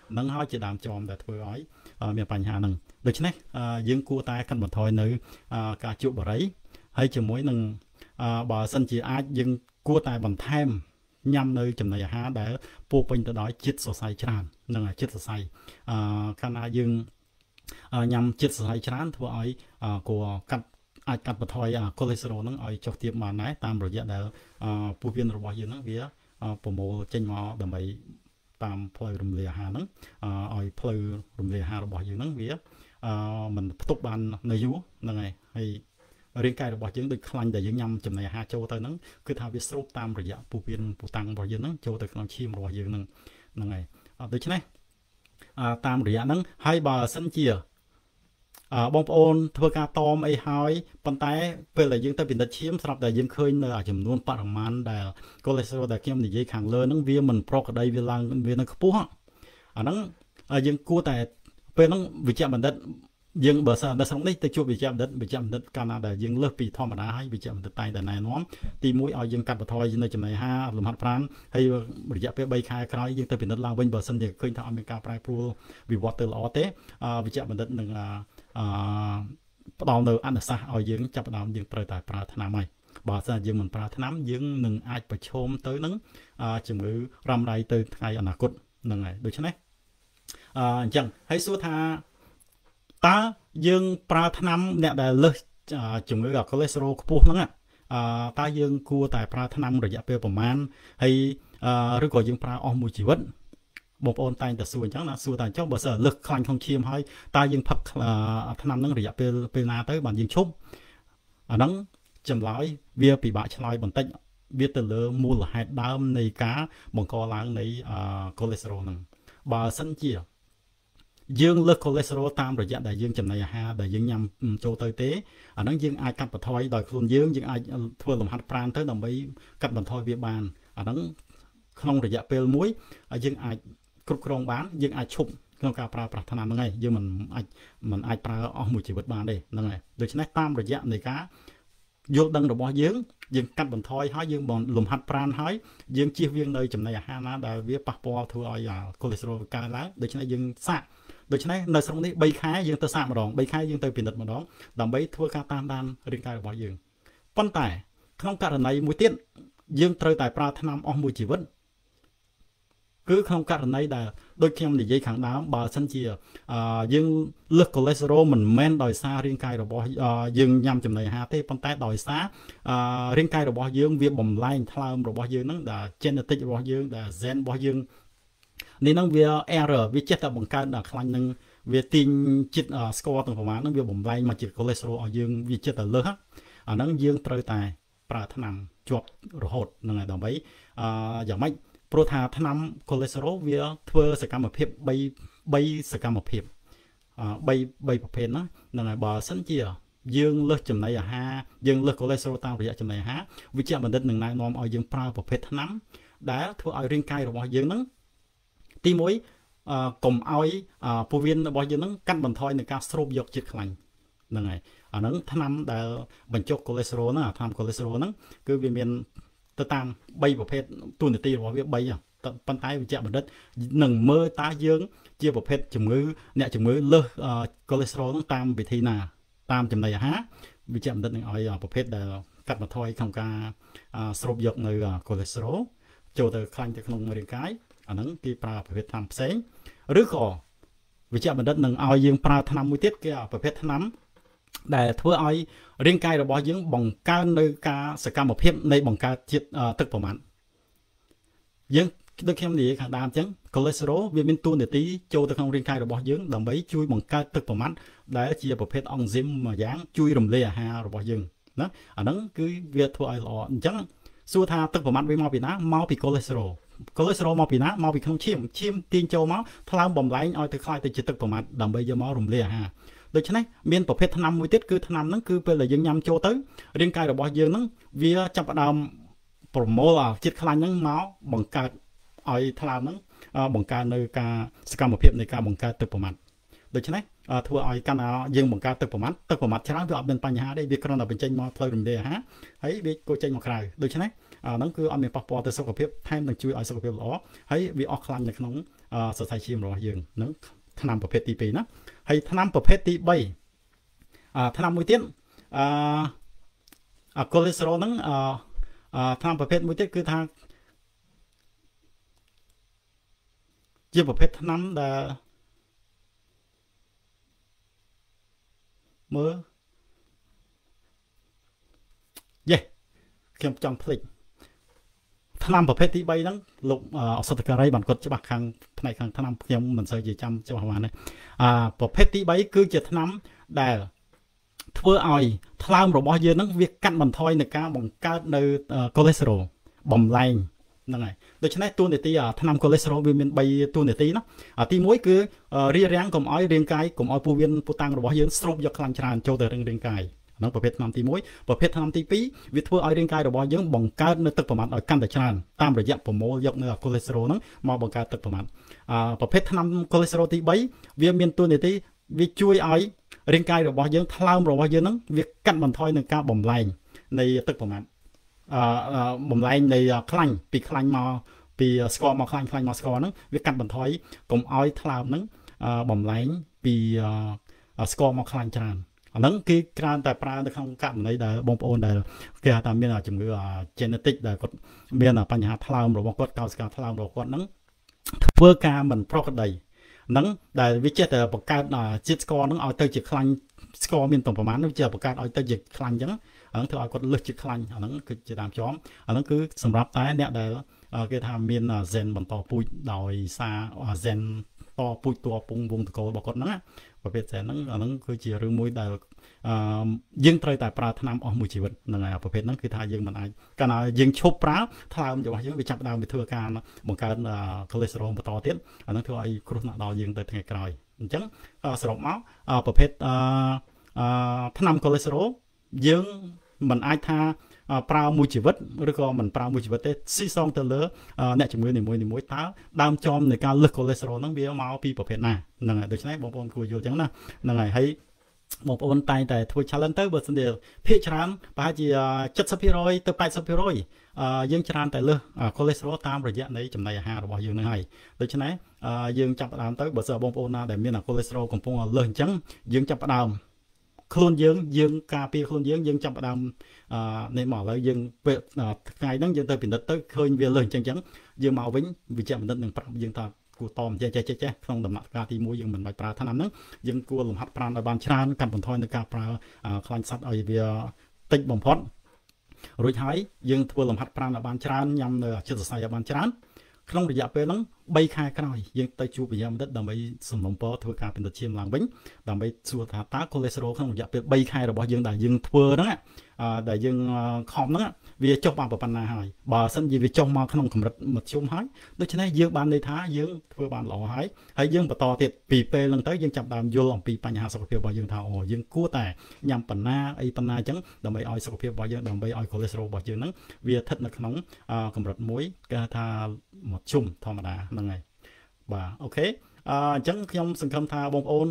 នឹងហើយជាដើមចំដែលធ្វើឲ្យមានបញ្ហាហ្នឹងដូច្នេះយើងគួរតែកាត់បន្ថយនៅការជក់បារីហើយជាមួយនឹងបើសិនជាអាចយើងគួរតែបន្ថែមញ៉ាំនៅចំណីអាហារដែលពោពេញទៅដោយជាតិសរសៃច្រើននឹងជាតិសរសៃកាលណាយើងញ៉ាំជាតិសរសៃច្រើនធ្វើឲ្យគួរអាចកាត់បន្ថយកូលេស្តេរ៉ុលហ្នឹងឲ្យចុះទាបបានដែរតាមរយៈដែលពោះវៀនរបស់យើងហ្នឹងវាប្រមូលចេញមកដើម្បីតាមផ្លូវរំលាយអាហារហ្នឹងឲ្យផ្លូវរំលាយអាហាររបស់យើងហ្នឹងវាមិនផ្ទុកបាននៅយូរហ្នឹងហើយរាងកាយរបស់យើងដូចខ្លាញ់ដែលយើងញ៉ាំចំណីអាហារចូលទៅហ្នឹងគឺថាវាស្រូបតាមរយៈពោះវៀនពោះតាំងរបស់យើងហ្នឹងចូលទៅក្នុងឈាមរបស់យើងហ្នឹងហើយដូច្នេះតាមរយៈហ្នឹងហើយបើសិនជាបងប្អូនធ្វើការតមអីហើយប៉ុន្តែពេលដែលយើងទៅពិនិត្យឈាមស្រាប់តែយើងឃើញនៅចំនួនបរិមាណដែលកូលេស្តេរ៉ុលដែលខ្ញុំនិយាយខាងលើហ្នឹងវាមិនប្រក្រតីវាឡើងវានៅខ្ពស់អាហ្នឹងយើងគួរតែពេលហ្នឹងវិជ្ជបណ្ឌិតយើងបើសិនដល់ស្រុកនេះទៅជួបវិជ្ជបណ្ឌិតកាលណាដែលយើងលើសពីធម្មតាហើយវិជ្ជបណ្ឌិតតែងតែណែនាំទី1ឲ្យយើងកាត់បន្ថយនៅចំណីអាហារលំហាត់ប្រាណហើយរយៈពេល3ខែក្រោយយើងទៅពិនិត្យឡើងវិញបើសិនជាឃើញថាអត់មានការប្រែប្រួលវិវត្តទៅល្អទេវិជ្ជបណ្ឌិតនឹងផ្ដល់នៅអនុសាសន៍ឲ្យយើងចាប់ផ្ដើមយើងត្រូវតែប្រើថ្នាំហើយបើសិនយើងមិនប្រើថ្នាំយើងនឹងអាចប្រឈមទៅនឹងជំងឺរ៉ាំរ៉ៃទៅថ្ងៃអនាគតហ្នឹងហើយដូច្នេះអញ្ចឹងហើយសួរថាតើយើងប្រើថ្នាំអ្នកដែលលើសជំងឺកូលេស្តេរ៉ុលខ្ពស់ហ្នឹងតើយើងគួរតែប្រើថ្នាំរយៈពេលប្រមាណហើយឬក៏យើងប្រើអស់មួយជីវិតបងប្អូនតែងតែសួរអញ្ចឹងណាសួរតែអញ្ចឹងបើសិនលើសខ្លាញ់ក្នុងឈាមហើយតើយើងផឹកថ្នាំហ្នឹងរយៈពេលណាទៅបានយើងឈប់អាហ្នឹងចម្លើយវាពិបាកឆ្លើយបន្តិចវាទៅលើមូលហេតុដើមនៃការបង្កឡើងនៃកូលេស្តេរ៉ុលហ្នឹងបើសិនជាយើងលើសកូលេស្តេរ៉ុលតាមរយៈដែលយើងចំណីអាហារដែលយើងញ៉ាំចូលទៅទេអាហ្នឹងយើងអាចកាត់បន្ថយដោយខ្លួនយើងអាចធ្វើលំហាត់ប្រាណទៅដើម្បីកាត់បន្ថយវាបានអាហ្នឹងក្នុងរយៈពេលមួយយើងអាចគ្រប់គ្រងបានយើងអាចឈប់ក្នុងការប្រើប្រាស់ថ្នាំហ្នឹងហើយយើងមិនអាចប្រើអស់មួយជីវិតបានទេហ្នឹងហើយដូច្នេះតាមរយៈនៃការយល់ដឹងរបស់យើងកាត់បន្ថយហើយយើងលំហាត់ប្រាណហើយយើងជៀសវាងនៅចំណីអាហារណាដែលវាប៉ះពាល់ធ្វើឲ្យកូលេស្តេរ៉ុលកើនឡើងដូច្នេះយើងសាកដូច្នេះនៅស្រុកនេះ3ខែយើងទៅសាកម្ដង3ខែយើងទៅពិនិត្យម្ដងដើម្បីធ្វើការតាមដានរាងកាយរបស់យើងប៉ុន្តែក្នុងករណីមួយទៀតយើងត្រូវតែប្រើថ្នាំអស់មួយជីវិតគឺក្នុងករណីដែលដូចខ្ញុំនិយាយខាងដើមបើសិនជាយើងលើសកូលេស្តេរ៉ុលមិនមែនដោយសាររាងកាយរបស់យើងញ៉ាំចំណីអាហារទេប៉ុន្តែដោយសាររាងកាយរបស់យើងវាបំលែងថ្លើមរបស់យើងហ្នឹងដែល genetic របស់យើងដែល gen របស់យើងនេះហ្នឹងវា error វាចេះតែបង្កើតដល់ខ្លាញ់នឹងវាទាញជាតិស្ករទាំងប្រមាណហ្នឹងវាបំលែងមកជាកូលេស្តេរ៉ុលឲ្យយើងវាចិត្តតែលើសអាហ្នឹងយើងត្រូវតែប្រើថ្នាំជាប់រហូតហ្នឹងហើយដើម្បីយ៉ាងម៉េចព្រោះថាថ្នាំកូលេស្តេរ៉ុលវាធ្វើសកម្មភាព3សកម្មភាព3ប្រភេទណាហ្នឹងហើយបើសិនជាយើងលើសចំណីអាហារយើងលើសកូលេស្តេរ៉ុលតាមរយៈចំណីអាហារវិជ្ជបណ្ឌិតនឹងណែនាំឲ្យយើងប្រើប្រភេទថ្នាំដែលធ្វើឲ្យរាងកាយរបស់យើងហ្នឹងទី1កុំឲ្យពោះវៀនរបស់យើងហ្នឹងកាត់បន្ថយនឹងការស្រូបយកជាតិខ្លាញ់ហ្នឹងហើយអាហ្នឹងថ្នាំដែលបញ្ចុះកូលេស្តេរ៉ុលហ្នឹងថ្នាំកូលេស្តេរ៉ុលហ្នឹងគឺវាមានទៅតាម3ប្រភេទទូនាទីរបស់វា3ប៉ុន្តែវិជ្ជបណ្ឌិតនឹងមើលតើយើងជាប្រភេទអ្នកជំងឺលើសកូលេស្តេរ៉ុលហ្នឹងតាមវិធីណាតាមចំណីអាហារវិជ្ជបណ្ឌិតនឹងឲ្យប្រភេទដែលកាត់បន្ថយក្នុងការស្រូបយកនៅកូលេស្តេរ៉ុលចូលទៅខ្លាញ់ទៅក្នុងរាងកាយអាហ្នឹងគេប្រើប្រភេទថ្នាំផ្សេងឬក៏វិជ្ជបណ្ឌិតនឹងឲ្យយើងប្រើថ្នាំមួយទៀតគេប្រភេទថ្នាំដែលធ្វើឲ្យរាងកាយរបស់យើងបង្កើននៅការសកម្មភាពនៃបង្កើតជាតិទឹកប្រមាណយើងដូចខ្ញុំនិយាយខាងដើមអញ្ចឹងកូលេស្តេរ៉ុលវាមានតួនាទីចូលទៅក្នុងរាងកាយរបស់យើងដើម្បីជួយបង្កើតទឹកប្រមាណដែលជាប្រភេទអង់ស៊ីមមួយយ៉ាងជួយរំលាយអាហាររបស់យើងណាអាហ្នឹងគឺវាធ្វើឲ្យល្អអញ្ចឹងសួរថាទឹកប្រមាណវាមកពីណាមកពីកូលេស្តេរ៉ុលមកពីណាមកពីក្នុងឈាមទាញចូលមកថ្លើមបំលែងឲ្យទៅខ្លាយទៅជាទឹកប្រមាណដើម្បីយកមករំលាយអាហារដូច្នេះមានប្រភេទថ្នាំមួយទៀតគឺថ្នាំហ្នឹងគឺពេលដែលយើងញ៉ាំចូលទៅរាងកាយរបស់យើងហ្នឹងវាចាប់ផ្ដើមប្រមូលជាតិខ្លាញ់ហ្នឹងមកបង្កើតឲ្យថ្លើមហ្នឹងបង្កើននៅការសកម្មភាពនៃការបង្កើតទឹកប្រមាណដូច្នេះធ្វើឲ្យកាន់តែយើងបង្កើតទឹកប្រមាត់ច្រើនវាអត់មានបញ្ហាទេវាគ្រាន់តែបញ្ចេញមកផ្លូវរំលាយអាហារហើយវាគួរចេញមកក្រៅដូច្នេះហ្នឹងគឺអត់មានប៉ះពាល់ទៅសុខភាពថែមនឹងជួយឲ្យសុខភាពល្អហើយវាអស់ខ្លាញ់នៅក្នុងសរសៃឈាមរបស់យើងហ្នឹងថ្នាំប្រភេទទី2ណាហើយថ្នាំប្រភេទទី3ថ្នាំមួយទៀតកូលេស្តេរ៉ុលហ្នឹងថ្នាំប្រភេទមួយទៀតគឺថាជាប្រភេទថ្នាំដែលមើលខ្ញុំចង់ភ្លេចថ្នាំប្រភេទទី3ហ្នឹងលោកអសតការីបានគាត់ច្បាស់ខាងផ្នែកខាងថ្នាំខ្ញុំមិនសូវជាចាំច្បាស់បានទេប្រភេទទី3គឺជាថ្នាំដែលធ្វើឲ្យថ្លើមរបស់យើងហ្នឹងវាកាត់បន្ថយនៅការបង្កើតនៅកូលេស្តេរ៉ុលបំលែងហ្នឹងហើយដូច្នេះតួនាទីថ្នាំកូលេស្តេរ៉ុលវាមាន3តួនាទីណាទី1គឺរារាំងកុំឲ្យរាងកាយកុំឲ្យពោះវៀនពោះតាំងរបស់យើងស្រូបយកខ្លាញ់ច្រើនចូលទៅរាងកាយហ្នឹងប្រភេទថ្នាំទី1ប្រភេទថ្នាំទី2វាធ្វើឲ្យរាងកាយរបស់យើងបង្កើតនៅទឹកប្រមាត់ឲ្យកាន់តែច្រើនតាមរយៈប្រមូលយកនៅកូលេស្តេរ៉ុលហ្នឹងមកបង្កើតទឹកប្រមាត់ប្រភេទថ្នាំកូលេស្តេរ៉ុលទី3វាមានតួនាទីវាជួយឲ្យរាងកាយរបស់យើងថ្លើមរបស់យើងហ្នឹងវាកាត់បន្ថយនឹងការបំលែងនៃទឹកប្រមាត់បំលែងនៃខ្លាញ់ពីខ្លាញ់មកពីស្ករមកខ្លាញ់មកស្ករហ្នឹងវាកាត់បន្ថយកុំឲ្យថ្លើមហ្នឹងបំលែងពីស្ករមកខ្លាញ់ច្រើនអាហ្នឹងគឺគ្រាន់តែប្រើនៅក្នុងករណីដែលបងប្អូនដែលគេហៅថាមានជំងឺ genetic ដែលគាត់មានបញ្ហាថ្លើមរបស់គាត់កោសិកាថ្លើមរបស់គាត់ហ្នឹងធ្វើការមិនប្រក្រតីហ្នឹងដែលវាចេះតែបង្កើតជាតិស្ករហ្នឹងឲ្យទៅជាខ្លាញ់ស្ករមានប្រមាណវាចេះបង្កើតឲ្យទៅជាខ្លាញ់អញ្ចឹងអាហ្នឹងធ្វើឲ្យគាត់លឹះជាខ្លាញ់អាហ្នឹងគឺជាតាមចំអាហ្នឹងគឺសម្រាប់តែអ្នកដែលគេថាមាន gen បន្តពូជដោយសារ gen តពូជតពងវងតកូលរបស់គាត់ហ្នឹងប្រភេទ gen ហ្នឹងអាហ្នឹងគឺជារឿងមួយដែលយើងត្រូវតែប្រើថ្នាំអស់មួយជីវិតហ្នឹងហើយប្រភេទហ្នឹងគឺថាយើងមិនអាចកាលណាយើងឈប់ប្រើថ្លើមរបស់យើងវាចាប់ដើមវាធ្វើការបង្កើនកូលេស្តេរ៉ុលបន្តទៀតអាហ្នឹងធ្វើឲ្យគ្រោះថ្នាក់ដល់យើងទៅថ្ងៃក្រោយអញ្ចឹងសរុបមកប្រភេទថ្នាំកូលេស្តេរ៉ុលយើងមិនអាចថាប្រើមួយជីវិតឬក៏មិនប្រើមួយជីវិតទេស៊ីសងទៅលើអ្នកជំងឺនីមួយតើដើមចំនៃការលើសកូលេស្តេរ៉ុលហ្នឹងវាមកពីប្រភេទណាហ្នឹងហើយដូច្នេះបងប្អូនគួរយល់ចឹងណាហ្នឹងហើយបងប្អូនតែងតែធ្វើ challenge ទៅបើសិនជាភាគច្រើនប្រហែលជា 70% ទៅ 80% យើងច្រើនតែលើសកូលេស្តេរ៉ុលតាមរយៈនៃចំណីអាហាររបស់យើងហ្នឹងហើយដូច្នេះយើងចាប់ផ្ដើមទៅបើសិនបងប្អូនណាដែលមានកូលេស្តេរ៉ុលកំពុងលើសអញ្ចឹងយើងចាប់ផ្ដើមខ្លួនយើងការពារខ្លួនយើងចាប់ផ្ដើមនេះមកឥឡូវយើងពេលថ្ងៃហ្នឹងយើងទៅពិនិត្យទៅឃើញវាលើសអញ្ចឹងយើងមកវិញវិជ្ជបណ្ឌិតនឹងប្រាប់យើងថាគួរតមចេះក្នុងដំណាក់កាលទី1យើងមិនបាច់ប្រើថ្នាំហ្នឹងយើងគួរលំហាត់ប្រាណឲ្យបានច្រើនកាត់បន្ថយនៅការប្រើខ្លាញ់សត្វឲ្យវាតិចបំផុតរួចហើយយើងធ្វើលំហាត់ប្រាណឲ្យបានច្រើនញ៉ាំនៅចិត្តសរសៃឲ្យបានច្រើនក្នុងរយៈពេលហ្នឹង3ខែក្រោយយើងទៅជួបវិញ្ញាបណ្ឌិតដើម្បីសំណុំពរធ្វើការពិនិត្យឈាមឡើងវិញដើម្បីសួរថាតើកូលេស្តេរ៉ុលក្នុងរយៈពេល3ខែរបស់យើងដែលយើងធ្វើហ្នឹងដែលយើងខំហ្នឹងវាចុះបានប៉ុណ្ណាហើយបើសិនជាវាចុះមកក្នុងកម្រិតមធ្យមហើយដូច្នេះយើងបានន័យថាយើងធ្វើបានល្អហើយយើងបន្តទៀតពីពេលហ្នឹងទៅយើងចាប់ដើមយល់អំពីបញ្ហាសុខភាពរបស់យើងថាយើងគួរតែញ៉ាំប៉ុណ្ណាអីប៉ុណ្ណាអញ្ចឹងដើម្បីឲ្យសុខភាពរបស់យើងដើម្បីឲ្យកូលេស្តេរ៉ុលរបស់យើងហ្នឹងវាស្ថិតនៅក្នុងកម្រិតមួយគេថាមធ្យមធម្មតាហ្នឹងហើយបាទអូខេអញ្ចឹងខ្ញុំសង្ឃឹមថាបងប្អូន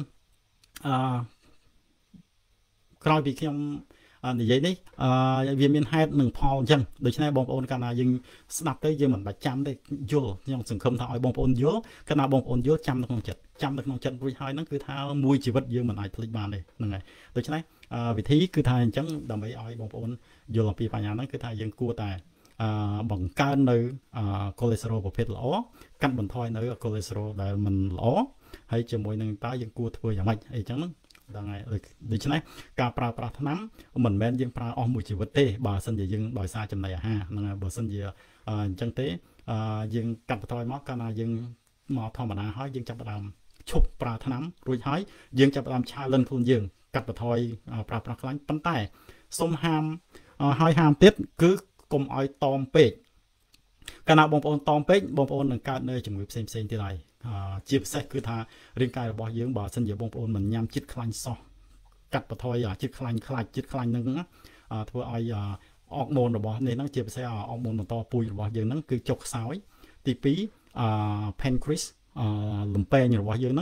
ក្រោយពីខ្ញុំនិយាយនេះវាមានហេតុនិងផលអញ្ចឹងដូច្នេះបងប្អូនកាលណាយើងស្ដាប់ទៅយើងមិនបាច់ចាំទេយល់ខ្ញុំសង្ឃឹមថាឲ្យបងប្អូនយល់កាលណាបងប្អូនយល់ចាំនៅក្នុងចិត្តរួចហើយហ្នឹងគឺថាមួយជីវិតយើងមិនអាចភ្លេចបានទេហ្នឹងហើយដូច្នេះវិធីគឺថាអញ្ចឹងដើម្បីឲ្យបងប្អូនយល់អំពីបញ្ហាហ្នឹងគឺថាយើងគួរតែបង្កើននៅកូលេស្តេរ៉ុលប្រភេទល្អកាត់បន្ថយនៅកូលេស្តេរ៉ុលដែលមិនល្អហើយជាមួយនឹងតើយើងគួរធ្វើយ៉ាងម៉េចអីចឹងហ្នឹងដល់ហើយដូច្នេះការប្រើប្រាស់ថ្នាំមិនមែនយើងប្រើអស់មួយជីវិតទេបើសិនជាយើងដោយសារចំណីអាហារហ្នឹងហើយបើសិនជាអញ្ចឹងទេយើងកាត់បន្ថយមកកាលណាយើងមកធម្មតាហើយយើងចាប់ផ្ដើមឈប់ប្រើថ្នាំរួចហើយយើងចាប់ផ្ដើម challenge ខ្លួនយើងកាត់បន្ថយប្រើប្រាស់ខ្លាញ់ប៉ុន្តែសុំហាមទៀតគឺកុំឲ្យតមពេកកាលណាបងប្អូនតមពេកបងប្អូននឹងកើតនៅជំងឺផ្សេងទៀតហើយជាពិសេសគឺថារាងកាយរបស់យើងបើសិនជាបងប្អូនមិនញ៉ាំជាតិខ្លាញ់សោះកាត់បន្ថយជាតិខ្លាញ់ហ្នឹងធ្វើឲ្យអរម៉ូនរបស់នេះហ្នឹងជាពិសេសអរម៉ូនបន្តពូជរបស់យើងហ្នឹងគឺចុះខ្សោយទី2pancreas លំពេងរបស់យើងហ្នឹង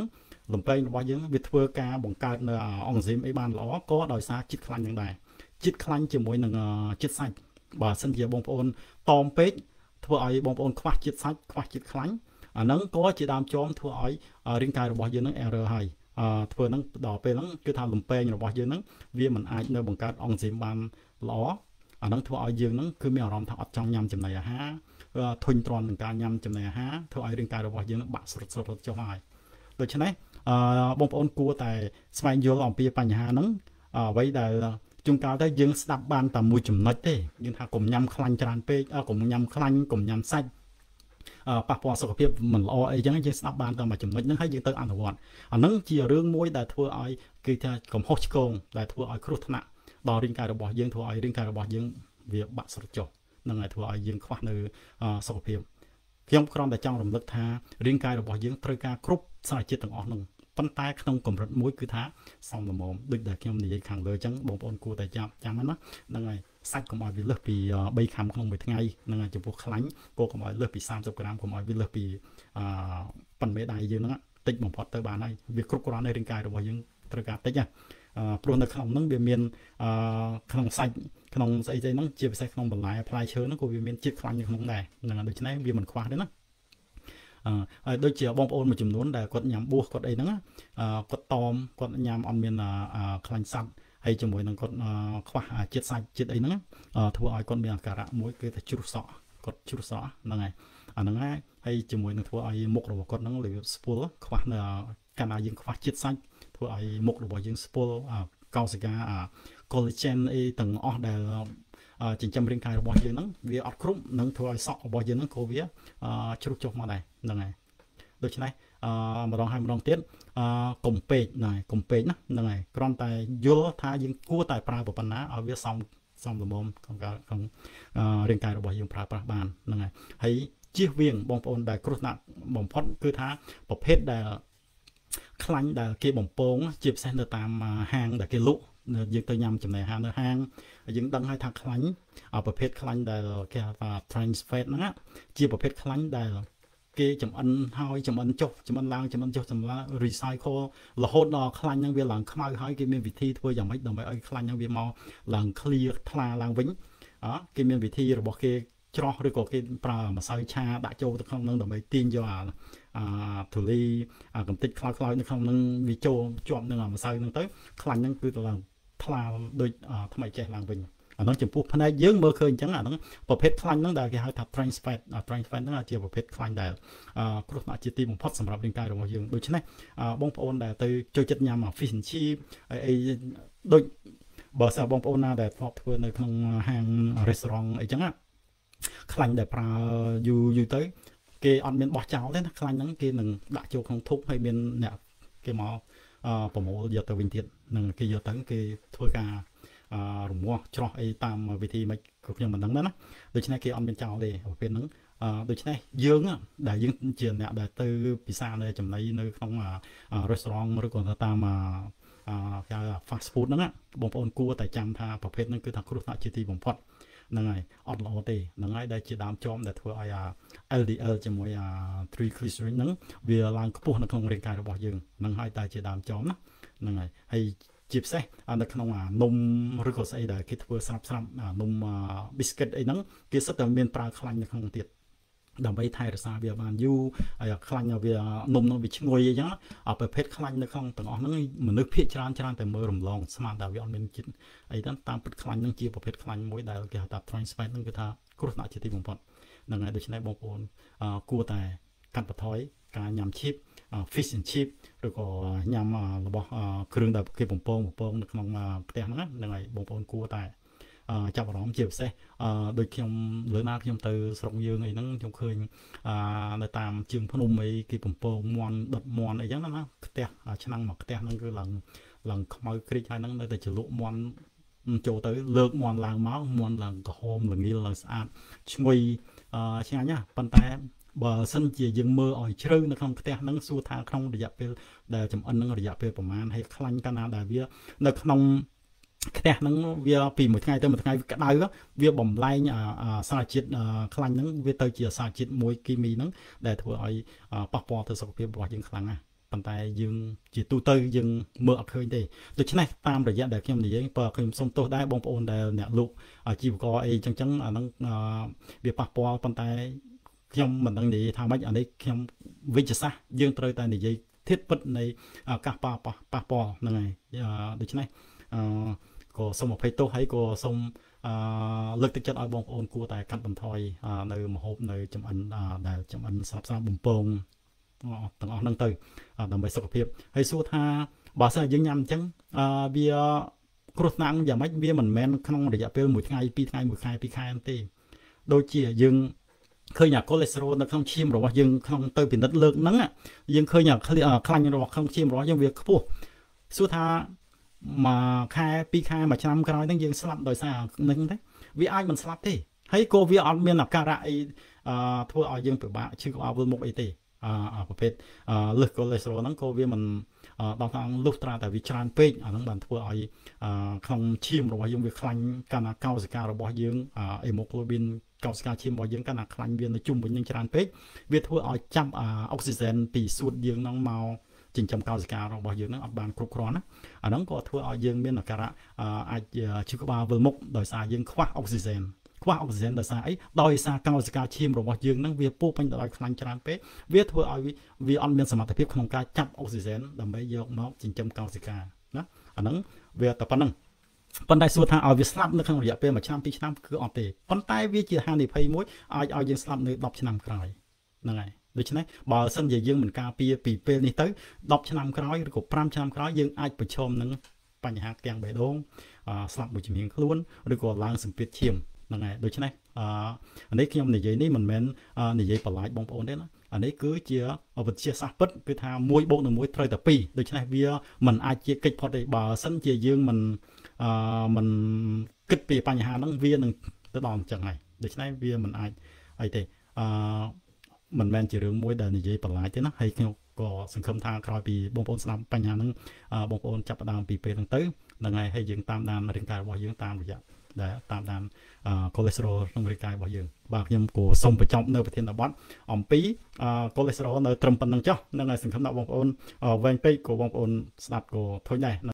លំពេងរបស់យើងវាធ្វើការបង្កើតនៅអង់ស៊ីមអីបានល្អក៏ដោយសារជាតិខ្លាញ់យ៉ាងដែរជាតិខ្លាញ់ជាមួយនឹងជាតិសាច់បើសិនជាបងប្អូនតមពេកធ្វើឲ្យបងប្អូនខ្វះជាតិសាច់ខ្វះជាតិខ្លាញ់អាហ្នឹងក៏ជាដើមចមធ្វើឲ្យរាងកាយរបស់យើងហ្នឹង error ហើយធ្វើហ្នឹងដល់ពេលហ្នឹងគឺថាលំពេងរបស់យើងហ្នឹងវាមិនអាចនៅបង្កើតអង់ស៊ីមបានល្អអាហ្នឹងធ្វើឲ្យយើងហ្នឹងគឺមានអារម្មណ៍ថាអត់ចង់ញ៉ាំចំណីអាហារធុញទ្រាន់នឹងការញ៉ាំចំណីអាហារធ្វើឲ្យរាងកាយរបស់យើងបាក់ស្រុតចុះហើយដូច្នេះបងប្អូនគួរតែស្វែងយល់អំពីបញ្ហាហ្នឹងអ្វីដែលជួនកាលទៅយើងស្ដាប់បានតែមួយចំណុចទេយើងថាកុំញ៉ាំខ្លាញ់ច្រើនពេកកុំញ៉ាំខ្លាញ់កុំញ៉ាំសាច់ប៉ះពាល់សុខភាពមិនល្អអីចឹងយើងស្ដាប់បានតែមួយចំណុចហ្នឹងហើយយើងទៅអនុវត្តអាហ្នឹងជារឿងមួយដែលធ្វើឲ្យគឺថាកំហុសឆ្គងដែលធ្វើឲ្យគ្រោះថ្នាក់ដល់រាងកាយរបស់យើងធ្វើឲ្យរាងកាយរបស់យើងវាបាក់ស្រុតចុះនឹងហើយធ្វើឲ្យយើងខ្វះនៅសុខភាពខ្ញុំគ្រាន់តែចង់រំលឹកថារាងកាយរបស់យើងត្រូវការគ្រប់សារជាតិទាំងអស់ហ្នឹងប៉ុន្តែក្នុងកម្រិតមួយគឺថាសមល្មមដូចដែលខ្ញុំនិយាយខាងលើអញ្ចឹងបងប្អូនគួរតែចាំណាហ្នឹងហើយសាច់កុំឲ្យវាលើសពី3ខាំក្នុងមួយថ្ងៃហ្នឹងហើយចំពោះខ្លាញ់ក៏កុំឲ្យលើសពី30ក្រាមកុំឲ្យវាលើសពីប៉ុនមេដៃយើងហ្នឹងតិចបំផុតទៅបានហើយវាគ្រប់គ្រាន់នៅរាងកាយរបស់យើងត្រូវការតិចណាព្រោះនៅក្នុងហ្នឹងវាមានក្នុងសាច់ក្នុងស្អីហ្នឹងជាពិសេសក្នុងបន្លែផ្លែឈើហ្នឹងក៏វាមានជាតិខ្លាញ់នៅក្នុងដែរហ្នឹងដូច្នេះវាមិនខ្វះទេណាហើយដូចជាបងប្អូនមួយចំនួនដែលគាត់ញ៉ាំបួសគាត់អីហ្នឹងគាត់តមគាត់ញ៉ាំអត់មានខ្លាញ់សត្វហើយជាមួយនឹងគាត់ខ្វះជាតិសាច់ជាតិអីហ្នឹងធ្វើឲ្យគាត់មានអាការៈមួយគឺថាជ្រុះសក់គាត់ជ្រុះសក់ហ្នឹងហើយអាហ្នឹងហើយជាមួយនឹងធ្វើឲ្យមុខរបស់គាត់ហ្នឹងវាស្ពុលខ្វះនៅកាលណាយើងខ្វះជាតិសាច់ធ្វើឲ្យមុខរបស់យើងស្ពុលកោសិកា collagen អីទាំងអស់ដែលចិញ្ចឹមរាងកាយរបស់យើងហ្នឹងវាអត់គ្រប់នឹងធ្វើឲ្យសក់របស់យើងហ្នឹងក៏វាជ្រុះចុះមកដែរហ្នឹងហើយដូច្នេះម្ដងហើយម្ដងទៀតកុំពេកណាកុំពេកណាហ្នឹងហើយគ្រាន់តែយល់ថាយើងគួរតែប្រើប៉ុណ្ណាឲ្យវាសមល្មមក្នុងរាងកាយរបស់យើងប្រើប្រាស់បានហ្នឹងហើយជៀសវាងបងប្អូនដែលគ្រោះថ្នាក់បំផុតគឺថាប្រភេទដែលខ្លាញ់ដែលគេបំពងជាពិសេសនៅតាមហាងដែលគេលក់យើងទៅញ៉ាំចំណីអាហារនៅហាងយើងដឹងហើយថាខ្លាញ់ប្រភេទខ្លាញ់ដែលគេហៅថា trans fat ហ្នឹងជាប្រភេទខ្លាញ់ដែលគេចំអិនហើយចំអិនចុះចំអិនឡើងចំអិនចុះចំអិន recycle រហូតដល់ខ្លាញ់ហ្នឹងវាឡើងខ្មៅហើយគេមានវិធីធ្វើយ៉ាងម៉េចដើម្បីឲ្យខ្លាញ់ហ្នឹងវាមកឡើង clear ថ្លាឡើងវិញគេមានវិធីរបស់គេច្រោះឬក៏គេប្រើម្សៅឆាដាក់ចូលទៅក្នុងហ្នឹងដើម្បីទាញយកធូលីកំតិចខ្លោចនៅក្នុងហ្នឹងវាចូលជាប់នឹងម្សៅហ្នឹងទៅខ្លាញ់ហ្នឹងគឺទៅឡើងថ្លាដូចថ្មីចេះឡើងវិញអាហ្នឹងចំពោះផ្នែកយើងមើលឃើញអញ្ចឹងអាហ្នឹងប្រភេទខ្លាញ់ហ្នឹងដែលគេហៅថា trans fat ហ្នឹងជាប្រភេទខ្លាញ់ដែលគ្រោះថ្នាក់ជាទីបំផុតសម្រាប់រាងកាយរបស់យើងដូច្នេះបងប្អូនដែលទៅចូលចិត្តញ៉ាំ fish and chip អីដូចបើសិនបងប្អូនណាដែលធ្លាប់ធ្វើនៅក្នុងហាង restaurant អីចឹងខ្លាញ់ដែលប្រើយូរទៅគេអត់មានបោះចោលទេណាខ្លាញ់ហ្នឹងគេនឹងដាក់ចូលក្នុងធុកហើយមានអ្នកគេមកប្រមូលយកទៅវិញទៀតនឹងគេយកទៅគេធ្វើការរមាស់ច្រោះអីតាមវិធីមិនក៏ខ្ញុំមិនដឹងដែរណាដូច្នេះគេអត់មានចោលទេប្រភេទហ្នឹងដូច្នេះយើងដែលយើងជាអ្នកដែលទៅពិសានៅចំណីនៅក្នុង restaurant ឬក៏តាមគេហៅ fast food ហ្នឹងបងប្អូនគួរតែចាំថាប្រភេទហ្នឹងគឺថាគ្រោះថ្នាក់ជាទីបំផុតហ្នឹងហើយអត់ល្អទេហ្នឹងហើយដែលជាដើមចំដែលធ្វើឲ្យLDL ជាមួយtriglyceride ហ្នឹងវាឡើងខ្ពស់នៅក្នុងរាងកាយរបស់យើងហ្នឹងហើយតែជាដើមចំណាហ្នឹងហើយជាពិសេសនៅក្នុងនំឬក៏ស្អីដែលគេធ្វើស្រាប់នំ biscuit អីហ្នឹងគេសិតតែមានប្រើខ្លាញ់នៅក្នុងទៀតដើម្បីថែរក្សាវាបានយូរហើយខ្លាញ់វានំនោះវាឈ្ងុយអីចឹងប្រភេទខ្លាញ់នៅក្នុងទាំងអស់ហ្នឹងមនុស្សភាគច្រើនតែមើលរំលងស្មានតែវាអត់មានជាតិអីហ្នឹងតាមពិតខ្លាញ់ហ្នឹងជាប្រភេទខ្លាញ់មួយដែលគេហៅថា trans fat ហ្នឹងគឺថាគ្រោះថ្នាក់ជាទីបំផុតហ្នឹងហើយដូច្នេះបងប្អូនគួរតែកាត់បន្ថយការញ៉ាំ chip fish and chip ឬក៏ញ៉ាំរបស់គ្រឿងដែលគេបំពងនៅក្នុងផ្ទះហ្នឹងហើយបងប្អូនគួរតែចាប់អារម្មណ៍ជាពិសេសដូចខ្ញុំលើណាខ្ញុំទៅស្រុកយើងអីហ្នឹងខ្ញុំឃើញនៅតាមជើងភ្នំអីគេបំពងមន់ដុតមន់អីចឹងណាផ្ទះឆ្នាំងមកផ្ទះហ្នឹងគឺឡើងខ្មៅក្រិចហើយហ្នឹងនៅតែជ្រលក់មន់ចូលទៅលើកមន់ឡើងមកមន់ឡើងក្រហមល្ងីលឡើងស្អាតឈ្ងុយឆ្ងាញ់ណាប៉ុន្តែបើសិនជាយើងមើលឲ្យជ្រៅនៅក្នុងផ្ទះហ្នឹងសួរថាក្នុងរយៈពេលដែលចំអិនហ្នឹងរយៈពេលប្រហែលហើយខ្លាញ់កាលណាដែលវានៅក្នុងផ្ទះហ្នឹងវាពីមួយថ្ងៃទៅមួយថ្ងៃវាក្តៅវាបំលែងសារជាតិខ្លាញ់ហ្នឹងវាទៅជាសារជាតិមួយគីមីហ្នឹងដែលធ្វើឲ្យប៉ះពាល់ទៅសុខភាពរបស់យើងខ្លាំងណាស់ប៉ុន្តែយើងជាទូទៅយើងមើលអត់ឃើញទេដូច្នេះតាមរយៈដែលខ្ញុំនិយាយបើខ្ញុំសុំទោសដែរបងប្អូនដែលអ្នកលោកជីវករអីចឹងអាហ្នឹងវាប៉ះពាល់ប៉ុន្តែខ្ញុំមិនដឹងនិយាយថាម៉េចអានេះខ្ញុំវិជ្ជសាស្ត្រយើងត្រូវតែនិយាយធាតុពិតនៃការប៉ះពាល់ហ្នឹងហើយដូច្នេះក៏សូមអភ័យទោសហើយក៏សូមលើកទឹកចិត្តឲ្យបងប្អូនគួរតែកាត់បន្ថយនៅម្ហូបនៅចំអិនដែលចំអិនស្រាប់បំពងទាំងអស់ហ្នឹងទៅដើម្បីសុខភាពហើយសួរថាបើសិនយើងញ៉ាំអញ្ចឹងវាគ្រោះថ្នាក់យ៉ាងម៉េចវាមិនមែនក្នុងរយៈពេល1ថ្ងៃ2ថ្ងៃ1ខែ2ខែទេដូចជាយើងឃើញកូលេស្តេរ៉ុលនៅក្នុងឈាមរបស់យើងក្នុងទៅពិនិត្យលើកហ្នឹងយើងឃើញខ្លាញ់របស់ក្នុងឈាមរបស់យើងវាខ្ពស់សួរថាមួយខែ2ខែមួយឆ្នាំក្រោយហ្នឹងយើងស្លាប់ដោយសារនឹងទេវាអាចមិនស្លាប់ទេហើយក៏វាអត់មានអាការៈអីធ្វើឲ្យយើងពិបាកឈឺក្បាលវិលមុខអីទេប្រភេទលើសកូលេស្តេរ៉ុលហ្នឹងក៏វាមិនដល់ខាងលុះត្រាតែវាច្រើនពេកអាហ្នឹងបានធ្វើឲ្យក្នុងឈាមរបស់យើងវាខ្លាញ់កាលណាកោសិការបស់យើងអេម៉ូក្លូប៊ីនកោសិកាឈាមរបស់យើងកាលណាខ្លាញ់វានៅជុំវិញនឹងច្រើនពេកវាធ្វើឲ្យចាប់អុកស៊ីហ្សែនពីសួតយើងហ្នឹងមកចិញ្ចឹមកោសិការបស់យើងហ្នឹងអត់បានគ្រប់គ្រាន់ណាអាហ្នឹងក៏ធ្វើឲ្យយើងមានអាការៈអាចឈឺក្បាលវិលមុខដោយសារយើងខ្វះអុកស៊ីហ្សែនដោយសារអីដោយសារកោសិកាឈាមរបស់យើងហ្នឹងវាពោពេញទៅដោយខ្លាញ់ច្រើនពេកវាធ្វើឲ្យវាអត់មានសមត្ថភាពក្នុងការចាប់អុកស៊ីហ្សែនដើម្បីយកមកចិញ្ចឹមកោសិកាណាអាហ្នឹងវាតែប៉ុណ្្នឹងប៉ុន្តែសួរថាឲ្យវាស្លាប់នៅក្នុងរយៈពេល1ឆ្នាំ2ឆ្នាំគឺអត់ទេប៉ុន្តែវាជាហានិភ័យមួយអាចឲ្យយើងស្លាប់នៅ10ឆ្នាំក្រោយហ្នឹងហើយដូច្នេះបើសិនជាយើងមិនការពារពីពេលនេះទៅ10ឆ្នាំក្រោយឬក៏5ឆ្នាំក្រោយយើងអាចប្រឈមនឹងបញ្ហាទាំងបេះដូងស្លាប់មួយជំនាញខ្លួនឬក៏ឡើងសម្ពាធឈាមហ្នឹងហើយដូច្នេះនេះខ្ញុំនិយាយនេះមិនមែននិយាយបន្លាចបងប្អូនទេណាអានេះគឺជាវិទ្យាសាស្ត្រពិតគឺថា1 + 1 ត្រូវតែ2ដូច្នេះវាមិនអាចជាកិច្ចផុតទេបើសិនជាយើងមិនគិតពីបញ្ហាហ្នឹងវានឹងទៅដល់អញ្ចឹងហើយដូច្នេះវាមិនអាចអីទេមិនមែនជារឿងមួយដែលនិយាយបន្លាចទេណាហើយខ្ញុំក៏សង្ឃឹមថាក្រោយពីបងប្អូនស្ដាប់បញ្ហាហ្នឹងបងប្អូនចាប់ផ្ដើមពីពេលហ្នឹងទៅហ្នឹងហើយយើងតាមដានរាងកាយរបស់យើងតាមរយៈដែលតាមដានកូលេស្តេរ៉ុលក្នុងរាងកាយរបស់យើងបាទខ្ញុំក៏សូមបញ្ចប់នៅប្រធានបទអំពីកូលេស្តេរ៉ុលនៅត្រឹមប៉ុណ្្នឹងចុះហ្នឹងហើយសង្ឃឹមថាបងប្អូនវែងពេកក៏បងប្អូនស្ដាប់ក៏ធុញដែរ